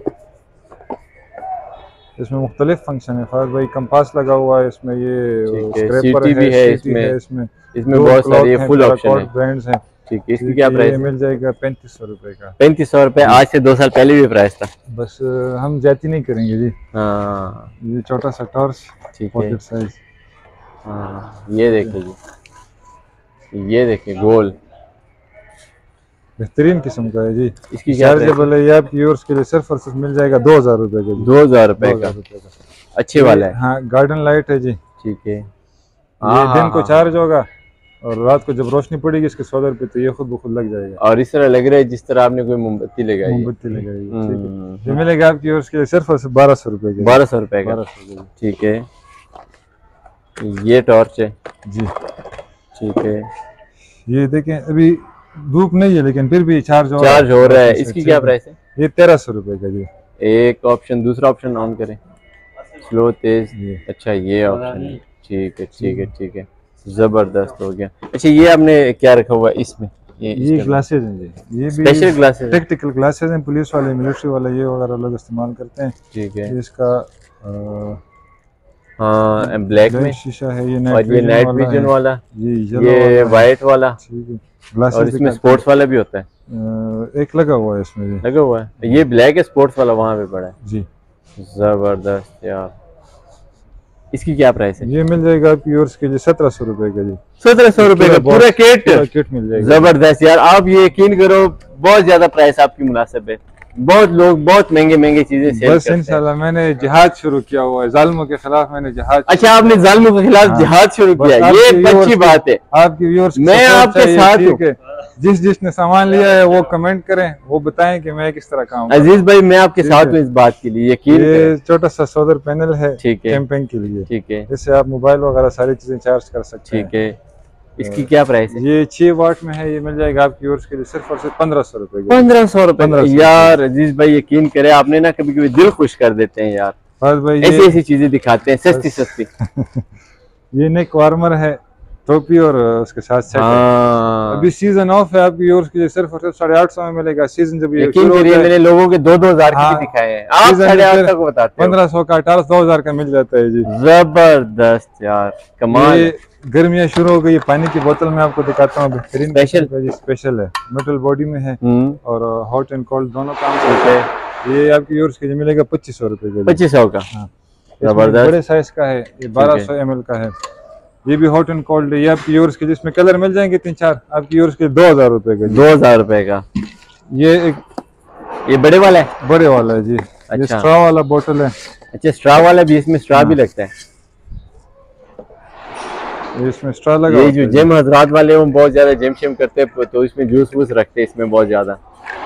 इसमें मुख्तलिफ फंक्शन है फाज भाई, कंपास लगा हुआ है इसमें, ये स्क्रैपर है, है इसमें है इसमें इसमें बहुत सारे फुल ऑप्शन है, ब्रांड्स हैं। ठीक है, इसकी क्या प्राइस है? मिल जाएगा पैंतीस सौ रुपए का। पैंतीस सौ रुपए, आज से दो साल पहले भी प्राइस था। बस हम जाती नहीं करेंगे जी। हाँ, ये छोटा सा टॉर्च, ठीक है, पॉकेट साइज। हाँ, ये देखिए जी, ये देखिए गोल, बेहतरीन किस्म का है जी। इसकी क्या चार्जेबल है, ये आपकी यूर्स के लिए सिर्फ और सिर्फ मिल जाएगा दो हजार रुपए का। दो हजार रुपए का, अच्छे वाला है। हाँ, गार्डन लाइट है जी। ठीक है। ये दिन को चार्ज होगा और रात को जब रोशनी पड़ेगी इसके सौ रुपए तो ये खुद ब खुद लग जाएगा। और इस तरह लग रहा है जिस तरह आपने कोई मोमबत्ती लगाई मोमबत्ती लगाई। ठीक है, ये मिलेगा आपकी यूर्स के लिए सिर्फ और सिर्फ बारह सौ रुपए का। बारह सौ रुपए का, ठीक है। ये टॉर्च है जी। ठीक है, ये देखें अभी धूप नहीं है लेकिन फिर भी चार्ज हो चार्ज हो रहा है। इसकी क्या प्राइस है? ये तेरह सौ रुपए का जी। एक ऑप्शन, दूसरा ऑप्शन ऑन करें, स्लो तेज। अच्छा, ये ऑप्शन है, ठीक है ठीक है ठीक है, जबरदस्त हो गया। अच्छा, ये आपने क्या रखा हुआ है इसमें? ये ये ग्लासेस हैं जी, ये भी स्पेशल ग्लासेस, टेक्निकल ग्लासेस हैं, पुलिस वाले, मिलिट्री वाले ये वगैरह लोग इस्तेमाल करते हैं। ठीक है। इसका हाँ, ब्लैक में शीशा है, ये और ये नाइट विजन वाला, ये ये वाइट वाला, ठीक है। ग्लासेस और इसमें स्पोर्ट्स वाला भी होता है, एक लगा हुआ है इसमें, ये लगा हुआ है। ये ब्लैक है, स्पोर्ट्स वाला वहाँ पे पड़ा है जी। जबरदस्त यार। इसकी क्या प्राइस है? ये मिल जाएगा आपकी यूर्स के लिए सत्रह सौ रुपए का जी। सत्रह सौ रुपए का पूरा किट, किट मिल जाएगा। जबरदस्त यार, आप ये यकीन करो बहुत ज्यादा प्राइस आपकी मुनासिब है। बहुत लोग बहुत महंगे महंगे चीजें सेल बस इंशाल्लाह मैंने जिहाद शुरू किया हुआ है, जालिमों के खिलाफ मैंने जिहाद। अच्छा, आपने जालिमों के खिलाफ जिहाद शुरू किया, ये अच्छी बात है। आपकी व्यूअर्स मैं आपके साथ हूं। जिस जिसने सामान लिया है वो कमेंट करें, वो बताएं कि मैं किस तरह काम। अजीज भाई, मैं आपके साथ हूँ इस बात के लिए, यकीन ये छोटा सा सोलर पैनल है, ठीक है, कैंपिंग के लिए, ठीक है, इससे आप मोबाइल वगैरह सारी चीजें चार्ज कर सकते हैं। ठीक है। इसकी क्या प्राइस है? ये छह वाट में है, ये मिल जाएगा आपकी व्यूअर्स के लिए सिर्फ और सिर्फ पंद्रह सौ रुपए। पंद्रह सौ रुपए यार। अजीज भाई यकीन करे, आपने ना कभी कभी दिल खुश कर देते हैं यार, भाई ऐसी ऐसी चीजें दिखाते हैं सस्ती सस्ती। ये नेक वार्मर है, टोपी और उसके साथ सेट है। अभी सीजन ऑफ है आपकी व्यूअर्स के लिए सिर्फ और सिर्फ साढ़े आठ सौ में मिलेगा। सीजन जब ये शुरू होता है, मैंने लोगों के दो दो हजार के भी दिखाए हैं, आप साढ़े आठ सौ को बताते हैं। पंद्रह सौ का अठारह दो हजार का मिल जाता है जी। जबरदस्त यार, कमाल। गर्मियाँ शुरू हो गई, पानी की बोतल में आपको दिखाता हूँ, बेहतरीन स्पेशल स्पेशल है, मेटल बॉडी में है और हॉट एंड कोल्ड दोनों काम करते हैं। ये आपकी व्यूअर्स के लिए मिलेगा पच्चीस सौ रुपए का। पच्चीस सौ का, जबरदस्त। बड़े साइज का है, ये बारह सौ एम एल का है, ये भी हॉट एंड कोल्ड है। ये आपकी यूर्स के, जिसमें कलर मिल जाएंगे तीन चार, आपकी यूर्स के दो हजार रुपए का। दो हजार रुपए का। ये एक, ये बड़े वाला है, बड़े वाला है जी। अच्छा। ये स्ट्रॉ वाला बोतल है। अच्छा, स्ट्रॉ वाला भी, इसमें स्ट्रॉ भी लगता है, इसमें स्ट्रॉ लगा। ये जो जिम हजरात वाले वो बहुत ज्यादा जिम शिम करते हैं तो इसमें जूस वूस रखते हैं इसमें बहुत ज्यादा।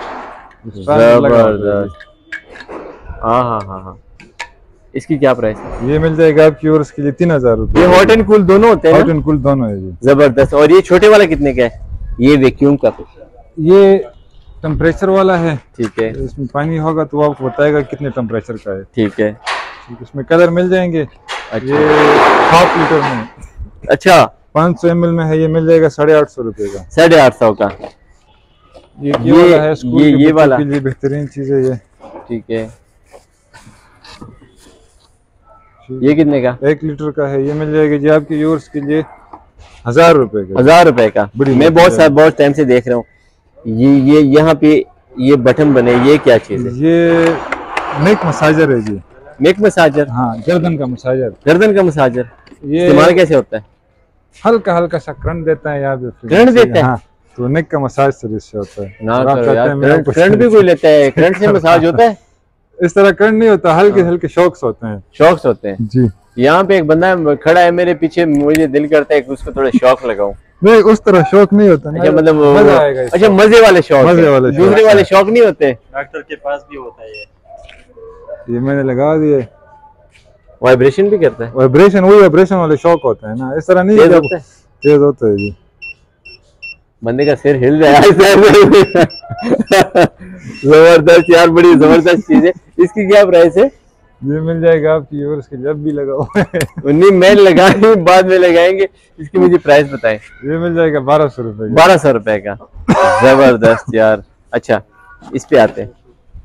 जबरदस्त। हाँ हाँ हाँ हाँ। इसकी क्या प्राइस है? ये मिल जाएगा आपकी और इसके लिए तीन हजार रुपए। ये हॉट एंड कूल दोनों होते हैं? हॉट एंड कूल दोनों है जी। जबरदस्त। और ये छोटे वाला कितने का है? ये वैक्यूम का, ये टेम्परेचर वाला है। ठीक है, इसमें पानी होगा तो आपको बताएगा कितने टेम्परेचर का है। ठीक है, इसमें कलर मिल जाएंगे। अच्छा। ये हाफ लीटर में, अच्छा पाँच सौ एम एल में है, ये मिल जाएगा साढ़े आठ सौ रुपए का। साढ़े आठ सौ का। ये ये वाला है, स्कूल ये, ये वाला के लिए बेहतरीन चीज है ये। ठीक है, ये कितने का? एक लीटर का है, ये मिल जाएगा जी आपके यूर्स के लिए हजार रुपए का। हजार रुपए का। मैं बहुत सारे बहुत टाइम से देख रहा हूँ ये ये यहाँ पे ये बटन बने, ये क्या चीज है? ये नेक मसाजर है जी। नेक मसाजर? हाँ, गर्दन का मसाजर। गर्दन का मसाजर ये इस्तेमाल कैसे होता है? हल्का हल्का सा करंट देता है यार, करंट देता है? हाँ, तो नेक का मसाज सर्विस से होता है ना करो यार, करंट करंट भी कोई लेता है? करंट से मसाज होता है? इस तरह करंट नहीं होता, हल्के हल्के शॉक्स होते हैं। शॉक्स होते हैं जी। यहाँ पे एक बंदा खड़ा है मेरे पीछे, मुझे दिल करता है कि उसको थोड़ा शॉक लगाऊं। नहीं, उस तरह शौक नहीं होता। अच्छा, मतलब मजा आएगा। अच्छा, मजे वाले शौक, मजे वाले दूसरे वाले शौक नहीं होते। डॉक्टर के पास भी होता है ये। ये मैंने लगा दिए, वाइब्रेशन भी करता है। वाइब्रेशन, वही वाइब्रेशन वाले शौक होते हैं ना, इस तरह नहीं तेज होता है। तेज होता है जी। बंदे का सिर हिल रहा है। जबरदस्त यार, बड़ी जबरदस्त चीज है। इसकी क्या प्राइस है? ये मिल जाएगा आपकी व्यूअर्स के, जब भी लगाओ। नहीं, मैं लगाएंगे, बाद में लगाएंगे। इसकी मुझे प्राइस बताएं। ये मिल जाएगा बारह सौ रुपए। बारह सौ रुपए का, जबरदस्त यार। अच्छा, इस पे आते हैं,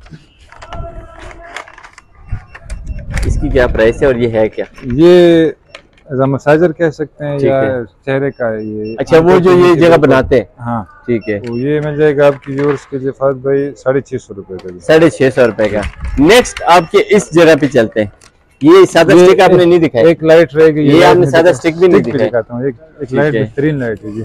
इसकी क्या प्राइस है और ये है क्या? ये मसाजर कह सकते हैं या चेहरे का है ये। अच्छा, वो जो ये जगह बनाते हैं। हाँ ठीक है। तो ये मिल जाएगा आपकी व्यूअर्स के लिए फाद भाई साढ़े छह सौ रुपए का। साढ़े छह सौ रुपए का। नेक्स्ट आपके इस जगह पे चलते हैं। ये सादा स्टिक आपने नहीं दिखाया। एक लाइट रहेगी, ये आपने सादा स्टिक भी नहीं दिखाया। एक एक लाइट बेहतरीन लाइट है जी।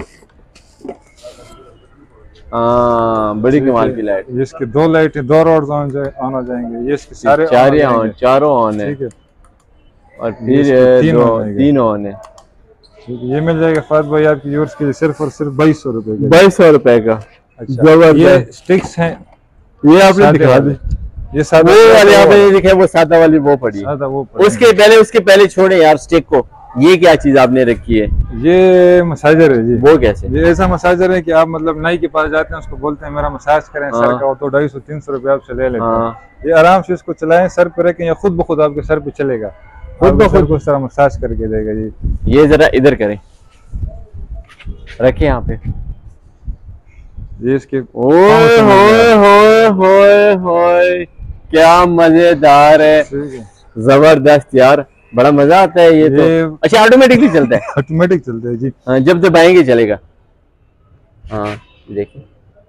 हाँ, बड़ी कमाल की लाइट। ये इसके दो लाइट है, दो रॉड्स ऑन हो जाएंगे। ये इसके सारे चारे ऑन, चारों ऑन है। ठीक है। और फिर तीन ऑन है। ये मिल जाएगा फाद भाई आपकी व्यूअर्स के लिए सिर्फ और सिर्फ बाईस सौ रुपए का। बाईस सौ रुपए का। अच्छा, ये स्टिक्स हैं, ये आपने दिखा दी। ये सादा वाले आपने दिखाया, वो सादा वाली वो पड़ी है। सादा वो पड़ी। उसके पहले उसके पहले छोड़े यार स्टिक को। ये क्या चीज आपने रखी है? ये मसाजर है जी। वो कैसे? ये ऐसा मसाजर है कि आप मतलब नाई के पास जाते हैं, उसको बोलते हैं मेरा मसाज करें सर का, तो ढाई सौ तीन सौ रुपए आपसे ले लेते हैं। ये आराम से इसको चलाएं, सर पे रखें या खुद ब खुद आपके सर पे चलेगा, खुद ब खुद उस तरह मसाज करके देगा जी। ये जरा इधर करें, रखे यहाँ पे। ये इसके ओए होए होए होए होए, क्या मजेदार है, जबरदस्त यार, बड़ा मजा आता है ये, ये तो। अच्छा, ऑटोमेटिकली चलता है? ऑटोमेटिक चलता है जी। हाँ, जब दबाएंगे चलेगा। हाँ देखिए,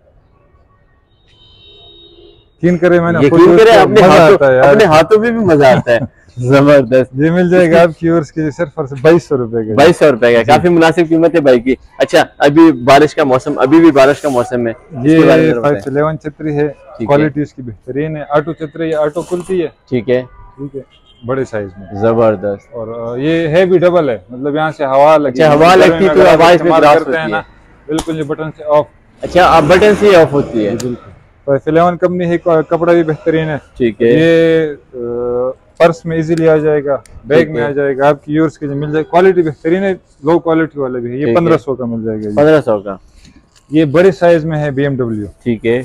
यकीन करे मैंने यकीन करे, अपने हाथों अपने हाथों में भी मजा आता है। जबरदस्त। ये मिल जाएगा आपकी व्यूअर्स के लिए सिर्फ और सिर्फ बाईस सौ रुपए का। बाईस सौ रुपए का, काफी मुनासिब कीमत है भाई की। अच्छा, अभी बारिश का मौसम, अभी भी बारिश का मौसम है। ये फाइव इलेवन छतरी है, क्वालिटी इसकी बेहतरीन है। ऑटो छतरी है, ऑटो खुलती है। ठीक है, ठीक है, बड़े साइज में, जबरदस्त। और ये है भी डबल है, मतलब यहाँ से हवा लगती है। हवा लगती है तो आवाज में करते हैं ना, बिल्कुल ये बटन से ऑफ। अच्छा, आप बटन से ऑफ होती है? बिल्कुल। इलेवन कंपनी है, कपड़ा भी बेहतरीन है। ठीक है। ये पर्स में इजीली आ जाएगा, बैग में आ जाएगा, आपकी यूज के लिए मिल जाएगा। क्वालिटी बेहतरीन है, लो क्वालिटी वाले भी है। ये पंद्रह सौ का मिल जाएगा। पंद्रह सौ का। ये बड़े साइज में है, बी एम डब्ल्यू। ठीक है।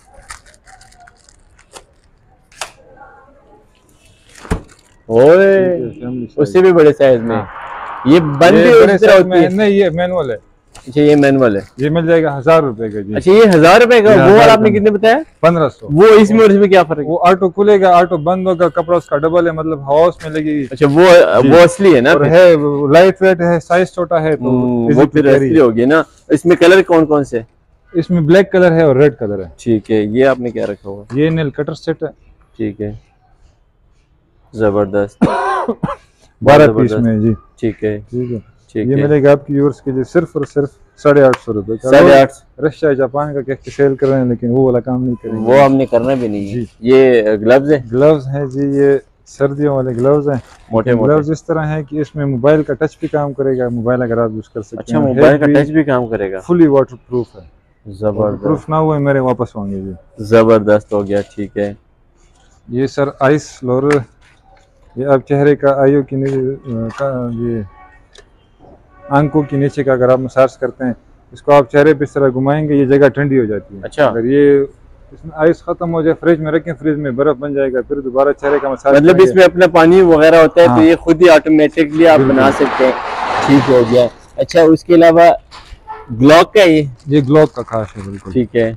ओए, उससे भी बड़े साइज में। ये बंद भी बड़े साइज में है? नहीं, ये मैनुअल है। अच्छा, ये मैनुअल है। ये मिल जाएगा हजार रुपए का जी। अच्छा, ये हजार रुपए का। वो वाला आपने कितने बताया? पंद्रह सौ। वो इसमें और इसमें क्या फर्क है? वो ऑटो खुलेगा, ऑटो बंद होगा, कपड़ा उसका डबल है, मतलब हवा उसमें लगेगी। अच्छा, वो वो असली है ना? और है लाइट वेट है, साइज छोटा है, तो वो फिर असली होगी ना। इसमें कलर कौन कौन से? इसमें ब्लैक कलर है और रेड कलर है। ठीक है। ये आपने क्या रखा हुआ? ये नेल कटर सेट है। ठीक है, जबरदस्त। बारह पीस में जी। ठीक है, ठीक है। ठीक ये है। मिलेगा आपकी व्यूअर्स के लिए सिर्फ और सिर्फ साढ़े आठ सौ रुपए का। साढ़े आठ। रशिया जापान का कहते सेल कर रहे हैं, लेकिन वो वाला काम नहीं करेंगे। वो हमने करना भी नहीं है। ये ग्लव्स है? ग्लव्स हैं जी, ये सर्दियों वाले ग्लव्स हैं। मोटे मोटे ग्लव्स इस तरह हैं कि इसमें मोबाइल का टच भी काम करेगा, मोबाइल अगर आप यूज कर सकते हैं। अच्छा, मोबाइल का टच भी काम करेगा। फुली वाटर प्रूफ है। जबरदस्त। प्रूफ ना हुए मेरे वापस होंगे जी। जबरदस्त हो गया। ठीक है। ये सर आइस फ्लोर, ये आप चेहरे का आइयों की का ये आंखों के नीचे का अगर आप मसाज करते हैं, इसको आप चेहरे पे इस तरह घुमाएंगे, ये जगह ठंडी हो जाती है। अच्छा। अगर ये इसमें आइस खत्म हो जाए, फ्रिज में रखें, फ्रिज में बर्फ बन जाएगा, फिर दोबारा चेहरे का मसाज। मतलब इसमें अपना पानी वगैरह होता है। हाँ। तो ये खुद ही ऑटोमेटिकली आप बना सकते हैं। ठीक हो गया। अच्छा, उसके अलावा ग्लॉक का ये ये ग्लॉक का खास है। बिल्कुल ठीक है,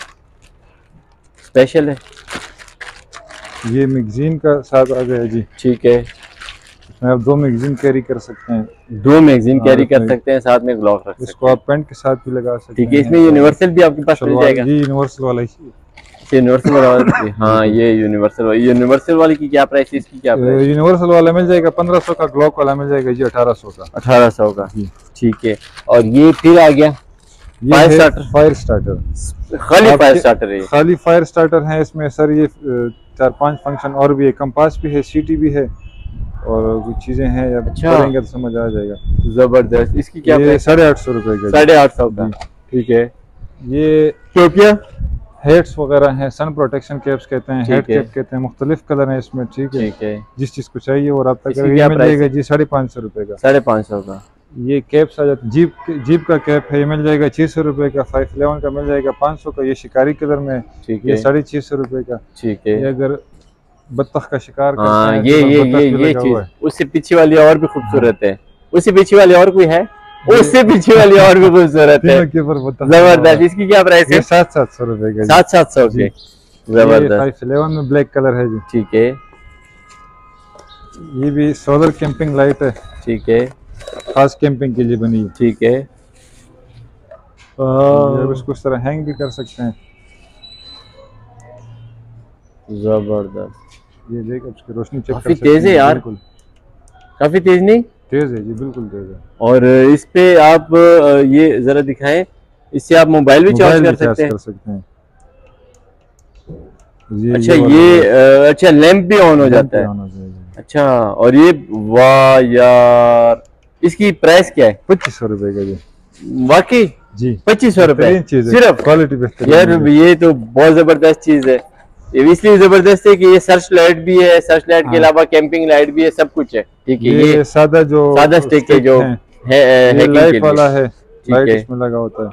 स्पेशल है। ये मैगजीन का साथ आ गया जी। ठीक है, इसमें आप दो मैगजीन कैरी कर सकते हैं। दो मैगजीन कैरी कर सकते हैं, साथ में ग्लॉक रख सकते हैं। इसको आप पेंट के साथ भी लगा सकते हैं। ठीक है। इसमें यूनिवर्सल भी आपके पास मिल जाएगा? जी, यूनिवर्सल वाला ही। यूनिवर्सल वाला हाँ ये यूनिवर्सल वाली यूनिवर्सल वाली की क्या प्राइस है, इसकी क्या प्राइस? यूनिवर्सल वाला मिल जाएगा पंद्रह सौ का, ग्लॉक वाला मिल जाएगा जी अठारह सौ का। अठारह सौ का, ठीक है। और ये फिर आ गया फायर स्टार्टर। फायर स्टार्टर खाली फायर स्टार्टर है, खाली फायर स्टार्टर है इसमें सर। ये चार पांच फंक्शन और भी है, कंपास भी है, सीटी भी है और कुछ चीजें हैं, या अच्छा। करेंगे तो समझ आ जाएगा। जबरदस्त। इसकी क्या प्राइस? साढ़े आठ सौ रुपए का। साढ़े आठ सौ का, ठीक है। ये टोपिया हेड्स वगैरह हैं, सन प्रोटेक्शन कैप्स कहते हैं, हेड कैप कहते हैं, मुख्तलिफ कलर हैं इसमें, ठीक है, ठीक है। जिस चीज को चाहिए वो रब्ता करेगा, मिल जाएगा जी साढ़े पाँच सौ रुपए का। साढ़े पाँच सौ का। ये कैप्स आ जाते, जीप जीप का कैप है, ये मिल जाएगा छह सौ रुपए का। फाइव इलेवन का मिल जाएगा पाँच सौ का, ये शिकारी कलर में, ठीक ये साढ़े छह सौ रुपए का, ठीक है। ये अगर बत्तख का शिकार करते हाँ, हैं ये तो ये बत्तख ये भी ये लगा चीज हुआ है। उससे पीछे वाली और भी खूबसूरत है, उससे पीछे वाली और कोई है, उससे पीछे वाली और भी खूबसूरत है। जबरदस्त। इसकी क्या प्राइस है? सात सात सौ रुपए का। सात सात सौ के। जबरदस्त। फाइव इलेवन में ब्लैक कलर है जी, ठीक है। ये भी सोलर कैंपिंग लाइट है, ठीक है, खास कैंपिंग के लिए बनी है, ठीक है। आप इसको इस तरह हैंग भी कर सकते हैं। जबरदस्त। ये देख उसकी रोशनी चेक काफी तेज है यार, काफी तेज नहीं? तेज है जी, बिल्कुल तेज है। और इस पे आप ये जरा दिखाएं, इससे आप मोबाइल भी चार्ज कर सकते हैं। कर सकते हैं। ये अच्छा ये अच्छा लैंप भी ऑन हो जाता है। अच्छा, और ये वाह यार, इसकी प्राइस क्या है? पच्चीस सौ रुपए का जी। वाकई जी पच्चीस सौ रुपए सिर्फ? क्वालिटी बेहतरीन यार ये तो बहुत जबरदस्त चीज है। ये इसलिए जबरदस्त है कि ये सर्च लाइट भी है, सर्च लाइट के अलावा कैंपिंग लाइट भी है, सब कुछ है, ठीक है। ये, ये सादा जो सादा स्टिक है जो है, है लाइट वाला है, लाइट है। इसमें लगा होता है।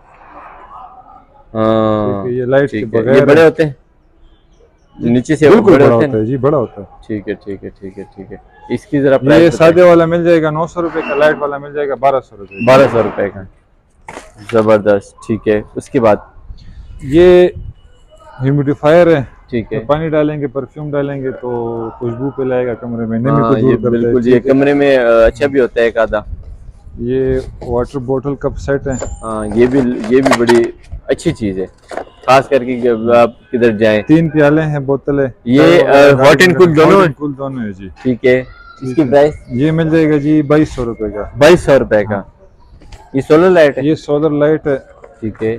हाँ, ये लाइट के बगैर ये बड़े होते हैं, नीचे से बिल्कुल बड़े बड़ा होते होता है जी, बड़ा होता है। ठीक है, ठीक है, ठीक है, ठीक है। इसकी जरा प्राइस, ये सादे वाला मिल जाएगा नौ सौ रुपए का, लाइट वाला मिल जाएगा बारह सौ रुपए बारह सौ रुपए का। जबरदस्त, ठीक है। उसके बाद ये ह्यूमिडिफायर है, ठीक है। तो पानी डालेंगे, परफ्यूम डालेंगे तो खुशबू फैलाएगा कमरे में, नमी को दूर करता है। बिल्कुल, ये कमरे में अच्छा भी होता है एक आधा। ये वाटर बोतल कप सेट है। हाँ, ये भी ये भी बड़ी अच्छी चीज है, खास करके जब आप किधर जाएं। तीन प्याले हैं, बोतल है। ये हॉट एंड कूल दोनों कूल दोनों है जी, ठीक है। इसकी प्राइस? ये मिल जाएगा जी बाईस सौ रुपए का। बाईस सौ रुपए का। ये सोलर लाइट है? ये सोलर लाइट है, ठीक है।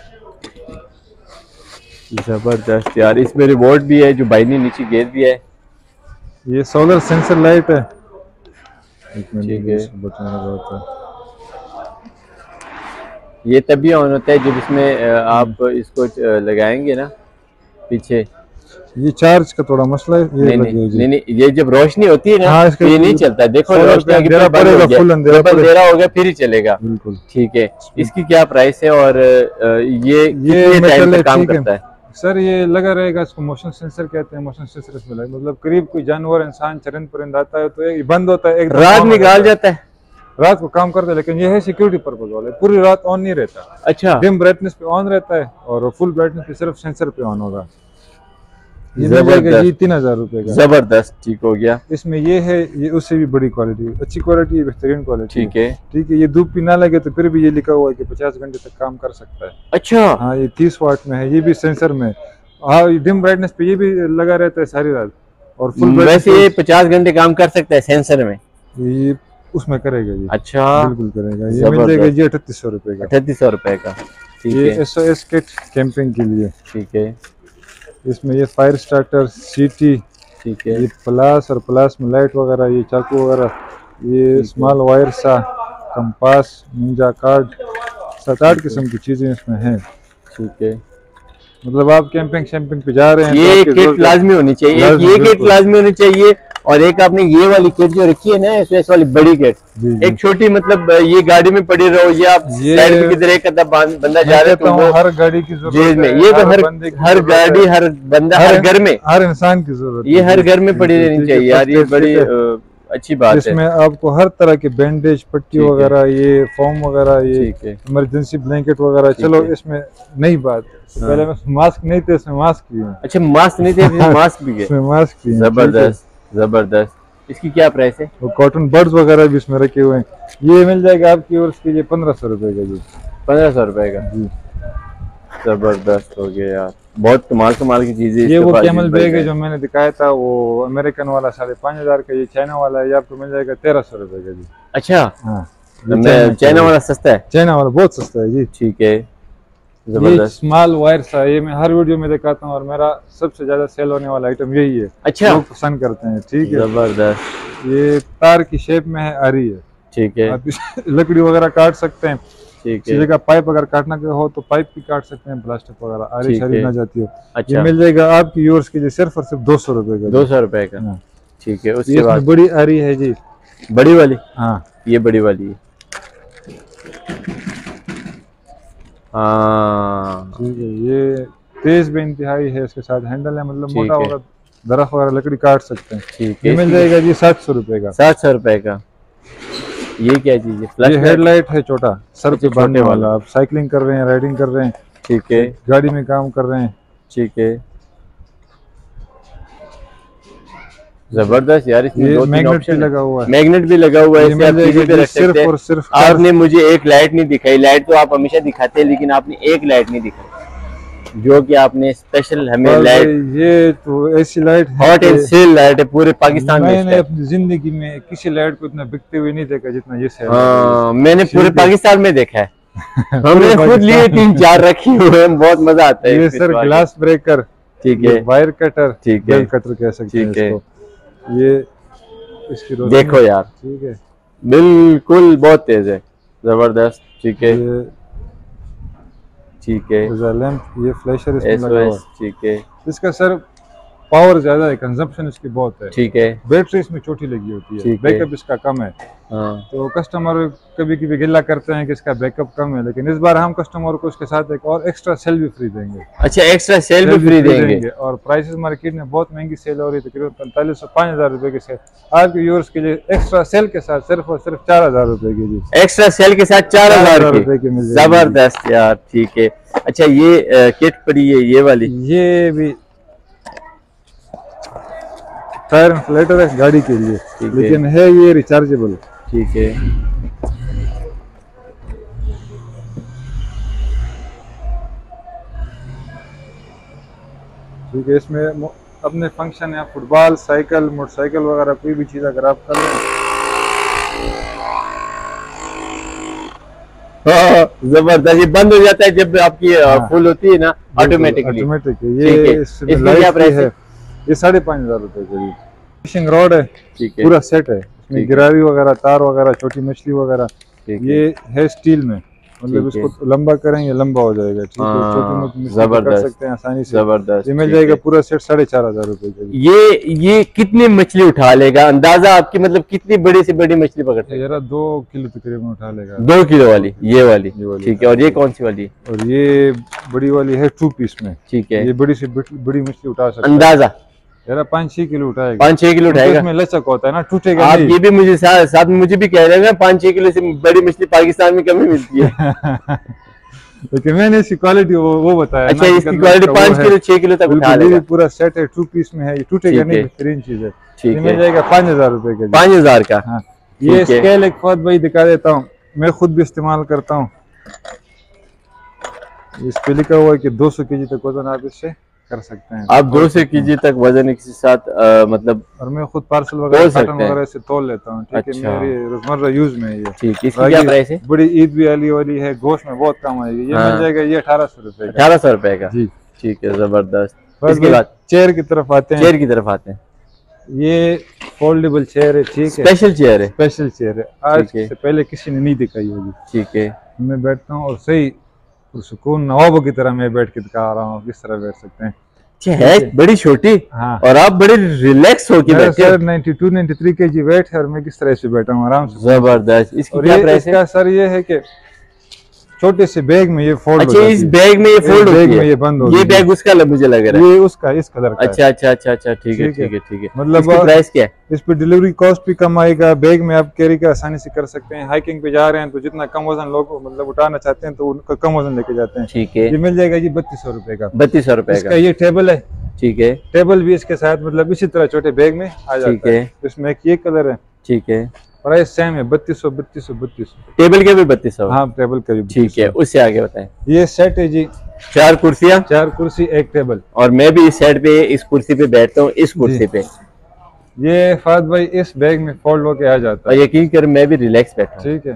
जबरदस्त यार, इसमें रिमोट भी है जो बाइनी नीचे गेयर भी है। ये सोलर सेंसर लाइट है, ठीक है। ये तभी ऑन होता है जब इसमें आप इसको लगाएंगे ना पीछे। ये चार्ज का थोड़ा मसला है। ये नहीं नहीं, नहीं नहीं, ये जब रोशनी होती है ना, हाँ, ये नहीं चलता। देखो रोशनी अंधेरा पड़ेगा, फुल अंधेरा अंधेरा हो गया फिर ही चलेगा। बिल्कुल, ठीक है। इसकी क्या प्राइस है और ये ये टाइम पे काम करता है? सर ये लगा रहेगा, इसको मोशन सेंसर कहते हैं। मोशन सेंसर इसमें लगा, मतलब करीब कोई जानवर, इंसान, चरिंद परिंद आता है तो ये बंद होता है, एक रात निकाल जाता है, रात को काम करता है, लेकिन ये है सिक्योरिटी पर्पज वाला, पूरी रात ऑन नहीं रहता। अच्छा, डिम ब्राइटनेस पे ऑन रहता है और फुल ब्राइटनेस पे सिर्फ सेंसर पे ऑन होगा। ये मिल जाएगा जी तीन हजार रुपए का। जबरदस्त, ठीक हो गया। इसमें ये है, ये उससे भी बड़ी क्वालिटी, अच्छी क्वालिटी, बेहतरीन क्वालिटी, ठीक है, ठीक है। ये धूप भी ना लगे तो फिर भी ये लिखा हुआ है कि पचास घंटे तक काम कर सकता है। अच्छा, हाँ, ये तीस वाट में है, ये भी सेंसर में। हाँ, डिम ब्राइटनेस पे ये भी लगा रहता है सारी रात और फुल ब्राइटनेस। वैसे ये पचास घंटे काम कर सकता है सेंसर में? ये उसमें करेगा जी। अच्छा, बिल्कुल करेगा। ये मिल जाएगा जी अठतीस सौ रुपए का। अठतीस सौ रुपए का, ठीक है। ये S O S kit camping के लिए, ठीक है। इसमें ये फायर स्टार्टर, सीटी, ठीक है। ये प्लास और प्लास में लाइट वगैरह, ये चाकू वगैरह, ये स्मॉल वायर सा, कंपास, निंजा कार्ड, सात आठ किस्म की चीजें इसमें हैं, ठीक है। मतलब आप कैंपिंग शैम्पिंग पे जा रहे हैं ये तो किट लाजमी होनी चाहिए, एक ये किट लाजमी होनी चाहिए। और एक आपने ये वाली किट जो रखी है ना, एस वाली बड़ी किट, एक छोटी, मतलब ये गाड़ी में पड़ी रहो, ये आप साइड में किधर एक अद्दा बंदा जा रहा है तो वो हर गाड़ी की जरूरत में, ये तो हर हर गाड़ी, हर बंदा, हर घर में, हर इंसान की जरूरत, ये हर घर में पड़ी रहनी चाहिए यार। ये बड़ी अच्छी बात है। इसमें आपको हर तरह के बैंडेज, पट्टी वगैरह, ये फोम वगैरह, ये इमरजेंसी ब्लैंकेट वगैरह। चलो इसमें नई बात, पहले में मास्क नहीं थे, इसमें मास्क भी है। अच्छा, मास्क नहीं थे, मास्क भी है, इसमें मास्क भी है। जबरदस्त, जबरदस्त। इसकी क्या प्राइस है? वो कॉटन बर्ड्स वगैरह भी इसमें रखे हुए हैं। ये मिल जाएगा आपकी ओर के लिए पंद्रह सौ रुपए का जी। पंद्रह सौ रुपए का जी, जबरदस्त हो गया यार। बहुत कमाल कमाल की चीजें। ये वो कैमल बैग है जो मैंने दिखाया था, वो अमेरिकन वाला साढ़े पाँच हजार का, ये चाइना वाला है, ये आपको मिल जाएगा तेरह सौ रुपए का जी। अच्छा हाँ, चाइना वाला सस्ता है? चाइना वाला बहुत सस्ता है जी। ठीक है, ये स्मॉल वायर सा, ये मैं हर वीडियो में दिखाता हूँ और मेरा सबसे ज्यादा सेल होने वाला आइटम यही है। अच्छा, लोग पसंद करते हैं। ठीक है, जबरदस्त। ये तार की शेप में है, आ रही है। ठीक है, आप लकड़ी वगैरह काट सकते हैं। ठीक है, जगह पाइप अगर काटना के हो तो पाइप भी काट सकते हैं, प्लास्टिक वगैरह आरी शरी ना जाती हो। अच्छा, ये मिल जाएगा आपकी यूर्स के लिए सिर्फ और सिर्फ दो सौ रुपए का। दो सौ रुपए का। ठीक है, उसके बाद बड़ी आरी है जी। बड़ी वाली? हाँ, ये बड़ी वाली है। हाँ ठीक है, ये तेज भी इंतहाई है, इसके साथ हैंडल है, मतलब मोटा वगैरह दरख्त वगैरह लकड़ी काट सकते हैं। ठीक है, ये मिल जाएगा जी सात सौ रुपए का। सात सौ रुपए का। ये क्या चीज है? ये हेडलाइट है, छोटा सर पे बांधने वाला। आप साइकिलिंग कर रहे हैं, राइडिंग कर रहे हैं, ठीक है, गाड़ी में काम कर रहे हैं। ठीक है, जबरदस्त यार। इसमें दो मैग्नेट भी लगा हुआ है। मैग्नेट भी लगा हुआ है, इसे आप किसी पे रख सकते हैं। और सिर्फ आपने मुझे एक लाइट नहीं दिखाई। लाइट तो आप हमेशा दिखाते हैं, लेकिन आपने एक लाइट नहीं दिखाई, जो कि आपने स्पेशल हमें लाइट। ये तो ऐसी light hot and sale light है पूरे पाकिस्तान में। मैंने अपनी जिंदगी में किसी लाइट को इतना बिकते हुए नहीं देखा जितना ये है। हाँ, मैंने पूरे पाकिस्तान में देखा है। हमने खुद लिए तीन चार रखी हुए हैं, बहुत मजा आता है। ये सर ग्लास ब्रेकर, ठीक है, वायर कटर, ठीक है, कटर कह सकते हैं इसको। ये इसकी देखो यार, ठीक है, बिल्कुल बहुत तेज है, जबरदस्त। ठीक है, ठीक है, लैंप, ये फ्लैशर इसमें लगा हुआ है। ठीक है, इसका सर पावर ज्यादा है, कंजप्शन इसकी बहुत है। ठीक है, बैटरी इसमें छोटी लगी होती है, बैकअप इसका कम है। हाँ। तो कस्टमर कभी कभी गिल्ला करते हैं कि इसका बैकअप कम है, लेकिन इस बार हम कस्टमर को इसके साथ एक और एक्स्ट्रा सेल भी फ्री देंगे। अच्छा, एक्स्ट्रा सेल भी फ्री देंगे। और प्राइसेस मार्केट में बहुत महंगी सेल हो रही है, तकरीबन पैंतालीस सौ पाँच हजार रुपए की सेल। आपके व्यूअर्स के लिए एक्स्ट्रा सेल के साथ सिर्फ और सिर्फ चार हजार रुपए की जी। एक्स्ट्रा सेल के साथ चार हजार रुपए की मिल जाएगी। जबरदस्त यार। ठीक है, अच्छा ये किट पड़ी है, ये वाली, ये भी टायर इन्फ्लेटर है गाड़ी के लिए, लेकिन है ये रिचार्जेबल। ठीक है, ठीक है, इसमें अपने फंक्शन है, फुटबॉल, साइकिल, मोटरसाइकिल वगैरह कोई भी चीज अगर आप कर रहे हैं। जबरदस्त। ये बंद हो जाता है जब आपकी फुल होती है ना, ऑटोमेटिकली। ऑटोमेटिक ये इसमें क्या प्राइस है? ये साढ़े पाँच हजार रुपए का। फिशिंग रॉड है, पूरा सेट है, इसमें गिरारी वगैरह, तार वगैरह, छोटी मछली वगैरह। ये है स्टील में, मतलब इसको लंबा करेंगे लंबा हो जाएगा। ठीक है, छोटी मोटी मछली कर सकते हैं आसानी से। जबरदस्त। ये मिल जाएगा पूरा सेट साढ़े चार हजार रुपए का। ये ये कितनी मछली उठा लेगा अंदाजा आपकी, मतलब कितनी बड़ी से बड़ी मछली पकड़ते हैं? यार दो किलो तकरीबन उठा लेगा। दो किलो वाली ये वाली, ठीक है। और ये कौन सी वाली? और ये बड़ी वाली है टू पीस में। ठीक है, ये बड़ी से बड़ी मछली उठा सकते हैं। अंदाजा यार पाँच छह किलो उठाएगा। पाँच छह किलो उठाएगा। इसमें लचक होता है ना, टूटेगा आप नहीं। ये भी मुझे साथ, साथ में मुझे भी कह रहे हैं पाँच छह किलो से बड़ी मछली पाकिस्तान में कम ही मिलती है। लेकिन मैंने इसकी क्वालिटी वो, वो बताया। अच्छा, इसकी क्वालिटी पाँच किलो छह किलो तक उठा लेगा। पूरा सेट है, टू पीस में है, ये टूटेगा नहीं, बेहतरीन चीज है। ठीक है, मिल जाएगा पाँच हजार रुपए का। पाँच हजार का। हाँ, ये स्केल एक फौज भाई दिखा देता हूँ, मैं खुद भी इस्तेमाल करता हूँ। इस पे लिखा हुआ है कि दो सौ केजी तक वजन आप इससे कर सकते हैं। आप दो सौ केजी तक वजन के साथ आ, मतलब, और मैं खुद पार्सल वगैरह काटन वगैरह से तोल लेता हूँ। ठीक है, मेरी रोजमर्रा यूज में है ये। ठीक, इसकी क्या प्राइस है? बड़ी ईद भी आली वाली है, गोश्त में बहुत काम आएगी। ये मिल जाएगा ये अठारह सौ रुपए का। अठारह सौ रुपए का जी। ठीक है, जबरदस्त। इसके बाद चेयर की तरफ आते हैं। चेयर की तरफ आते हैं। ये फोल्डेबल चेयर है। ठीक है, स्पेशल चेयर है। स्पेशल चेयर है, आज से पहले किसी ने नहीं दिखाई होगी। ठीक है, मैं बैठता हूँ और सही सुकून नवाबों की तरह मैं बैठ के दिखा रहा हूँ किस तरह बैठ सकते हैं। है बड़ी छोटी। हाँ। और आप बड़े रिलैक्स होके बैठे हैं। सर बानवे तिरानवे केजी वेट है और मैं किस तरह से बैठा हूँ आराम से। जबरदस्त। इसकी क्या प्राइस है? सर ये है कि छोटे से बैग में ये फोल्ड अच्छा, इस बैग में ये फोल्ड होती है। ये बंद हो ये बैग उसका मुझे लग रहा है। ये उसका इस कलर का। अच्छा अच्छा अच्छा अच्छा, ठीक है ठीक है ठीक है। मतलब प्राइस क्या है? इस पे डिलीवरी कॉस्ट भी कम आएगा, बैग में आप कैरी का आसानी से कर सकते हैं। हाइकिंग पे जा रहे हैं तो जितना कम वजन लोग मतलब उठाना चाहते हैं तो उनका कम वजन लेके जाते हैं। ठीक है, ये मिल जाएगा जी बत्तीस सौ रुपए का। बत्तीस सौ रुपए का। ये टेबल है। ठीक है, टेबल भी इसके साथ मतलब इसी तरह छोटे बैग में आ जाता है। इसमें एक ये कलर है। ठीक है, प्राइस सेम है, बत्तीस सौ बत्तीस सौ बत्तीस सौ। टेबल के भी बत्तीस सौ? हाँ, टेबल का भी। ठीक है, उससे आगे बताएं। ये सेट है जी, चार कुर्सियाँ, चार कुर्सी एक टेबल। और मैं भी इस साइड पे इस कुर्सी पे बैठता हूँ, इस कुर्सी पे। ये फाद भाई इस बैग में फोल्ड होके आ जाता है, और यकीन कर मैं भी रिलैक्स बैठा हूँ। ठीक है,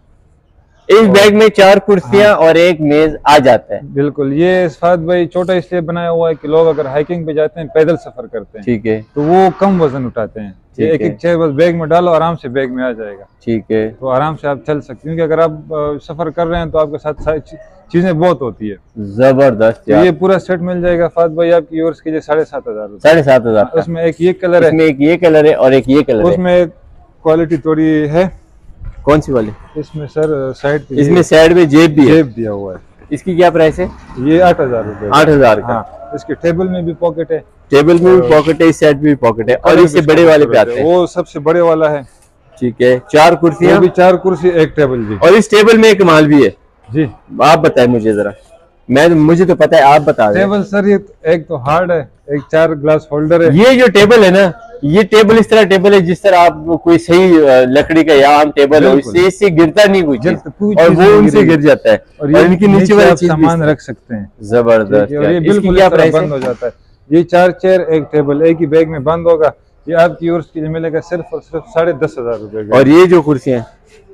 इस बैग में चार कुर्सियां हाँ। और एक मेज आ जाता है। बिल्कुल। ये फाद भाई छोटा इसलिए बनाया हुआ है कि लोग अगर हाइकिंग पे जाते हैं, पैदल सफर करते हैं, ठीक है, तो वो कम वजन उठाते हैं। ये एक एक चेयर बस बैग में डालो, आराम से बैग में आ जाएगा। ठीक है, तो आराम से आप चल सकते हैं, क्योंकि अगर आप सफर कर रहे हैं तो आपके साथ सारी चीजें बहुत होती है। जबरदस्त। तो ये पूरा सेट मिल जाएगा फाद भाई आपकी योर्स के लिए साढ़े सात हजार साढ़े सात हजार उसमें एक ये कलर है, एक ये कलर है और एक ये कलर है। उसमें क्वालिटी थोड़ी है। कौन सी वाली? इसमें सर साइड पे, इसमें साइड में जेब भी है, जेब दिया हुआ है। इसकी क्या प्राइस है? ये आठ हजार रूपए आठ हजार का। हाँ, इसके टेबल में भी पॉकेट है, टेबल में भी पॉकेट है, इस साइड में भी पॉकेट है, और इससे बड़े वाले पे आते हैं। वो सबसे बड़े वाला है। ठीक है, चार कुर्सियां भी, चार कुर्सी एक टेबल जी। और इस टेबल में एक कमाल भी है जी। आप बताएं मुझे जरा, मैं मुझे तो पता है, आप बता दें। टेबल सर ये एक तो हार्ड है, एक चार ग्लास होल्डर है। ये जो टेबल है ना, ये टेबल इस तरह टेबल है जिस तरह आप कोई सही लकड़ी का या आम टेबल हो, इससे इससे गिरता नहीं कुछ, और वो उनसे गिर जाता है, और, और इनके नीचे वाले सामान रख सकते हैं। जबरदस्त। और ये बिल्कुल क्या प्राइस बंद हो जाता है। ये चार चेयर एक टेबल एक ही बैग में बंद होगा। ये आपकी योर्स के लिए मिलेगा सिर्फ और सिर्फ साढ़े दस हजार रुपए का। और ये जो कुर्सियां,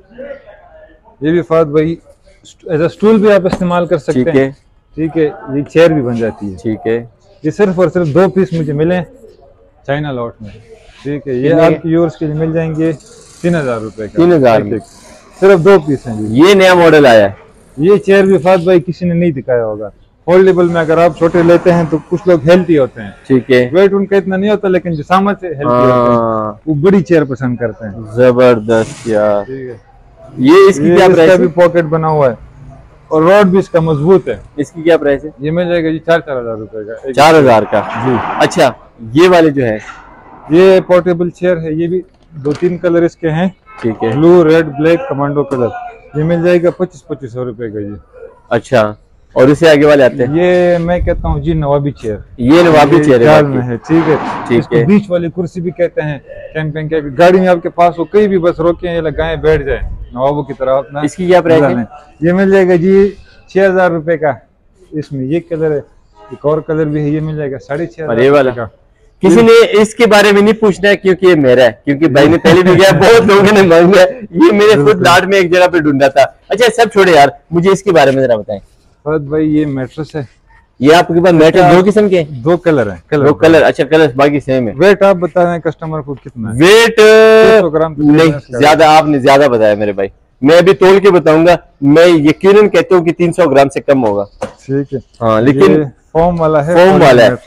ये भी फाद भाई एज अ स्टूल भी आप इस्तेमाल कर सकते हैं। ठीक है, ये चेयर भी बन जाती है। ठीक है, ये सिर्फ और सिर्फ दो पीस मुझे मिले चाइना लॉट में। ठीक है, ये आपकी योर्स के लिए मिल जाएंगे तीन हजार रुपए का। तीन हजार में सिर्फ दो पीस हैं जी। ये नया मॉडल आया है। ये चेयर भी फाद भाई किसी ने नहीं दिखाया होगा। फोल्डेबल में अगर आप छोटे लेते हैं तो कुछ लोग हेल्थी होते हैं। ठीक है, वेट उनका इतना नहीं होता, लेकिन जो सामने से हेल्थी होते हैं वो बड़ी चेयर पसंद करते हैं। जबरदस्त यार। ठीक है, ये इसकी क्या प्राइस है? भी पॉकेट बना हुआ है और रॉड भी इसका मजबूत है। इसकी क्या प्राइस है? ये मिल जाएगा जी चार चार हजार रुपए का। चार हजार का जी। अच्छा, ये वाले जो है, ये पोर्टेबल चेयर है। ये भी दो तीन कलर इसके हैं। ठीक है, blue red black commando colour. ये मिल जाएगा पच्चीस पच्चीस सौ रुपए का जी। अच्छा, और इससे आगे वाले आते हैं? ये मैं कहता हूँ जी नवाबी चेयर। ये नवाबी चेयर है में है। ठीक है, ठीक है। बीच वाली कुर्सी भी कहते हैं। कैंपिंग के गाड़ी में आपके पास हो, कहीं भी बस रोके ये लगाए बैठ जाए नवाबों की तरह अपना। इसकी क्या प्राइस है? ये मिल जाएगा जी छह हजार रुपए का। इसमें ये कलर है, एक और कलर भी है, ये मिल जाएगा साढ़े छह हजार का। किसी ने इसके बारे में नहीं पूछना है क्योंकि ये मेरा है, क्योंकि भाई ने पहले भी गया, बहुत लोगों ने मांगा है। ये मेरे खुद लाड में एक जगह पे ढूंढा था। अच्छा, सब छोड़े यार, मुझे इसके बारे में जरा बताएं। भाई ये मैट्रेस है। ये आपके पास मैट्रेस दो किस्म के? दो कलर है। कलर दो कलर। अच्छा, कलर बाकी सेम है। वेट आप बता रहे हैं कस्टमर को कितना है? वेट नहीं, ज्यादा आपने ज्यादा बताया मेरे भाई, मैं अभी तोल के बताऊंगा। मैं यकीनन कहता हूँ कि तीन सौ ग्राम से कम होगा। ठीक है, हाँ, लेकिन फोम वाला है। फोम वाला है।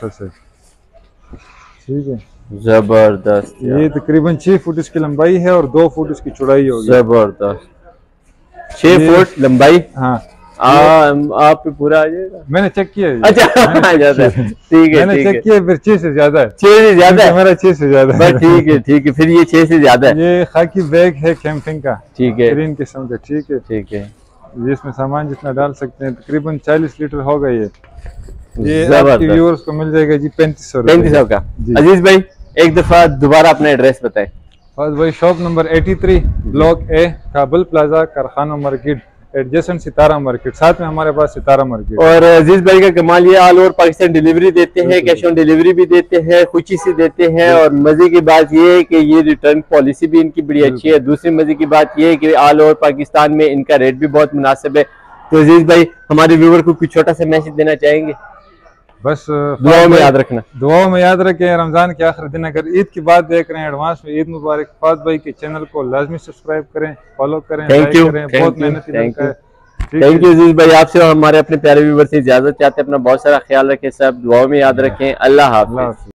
ठीक है, जबरदस्त। ये तकरीबन छह फुट इसकी लंबाई है और दो फुट इसकी चौड़ाई होगी। जबरदस्त, छह फुट लंबाई। हाँ, आ, आप पूरा आ जाएगा। मैंने चेक किया है। अच्छा, आ जाता है। ठीक है, मैंने चेक किया, फिर छह से ज्यादा है। छह से ज्यादा है मेरा, छह से ज्यादा है। ठीक है, ठीक है, फिर ये छह से ज्यादा है। ये खाकी बैग है कैंपिंग का। ठीक है, ग्रीन किस्म का। ठीक है, ठीक है, इसमें सामान जितना डाल सकते हैं तकरीबन चालीस लीटर होगा। ये ये आपके व्यूअर्स को मिल जाएगा जी पैंतीस सौ पैंतीस सौ का। अजीज भाई एक दफा दोबारा अपना एड्रेस बताएं। भाई शॉप नंबर तिरासी, block A, Kabul plaza, Karkhano market, adjacent Sitara market. साथ में हमारे पास सितारा मार्केट। और अजीज भाई का कमाल ये ऑल ओवर पाकिस्तान डिलीवरी देते हैं, कैश ऑन डिलीवरी भी देते हैं, खुशी से देते हैं। और मजे की बात ये है कि ये रिटर्न पॉलिसी भी इनकी बड़ी अच्छी है। दूसरी मजे की बात ये है कि ऑल ओवर पाकिस्तान में इनका रेट भी बहुत मुनासिब है। तो अजीज भाई हमारे व्यूवर को कुछ छोटा सा मैसेज देना चाहेंगे? बस दुआओं में याद रखना, दुआओं में याद रखें। रमजान के आखिरी दिन अगर ईद की बात देख रहे हैं एडवांस में ईद मुबारक। फाद भाई के चैनल को लाजमी सब्सक्राइब करें, फॉलो करें, थैंक यू, बहुत मेहनत है। थैंक यू अजीज भाई, आपसे और हमारे अपने प्यारे व्यूवर से इजाजत चाहते हैं। अपना बहुत सारा ख्याल रखें, सब दुआओं में याद रखें। अल्लाह हाफ़िज़।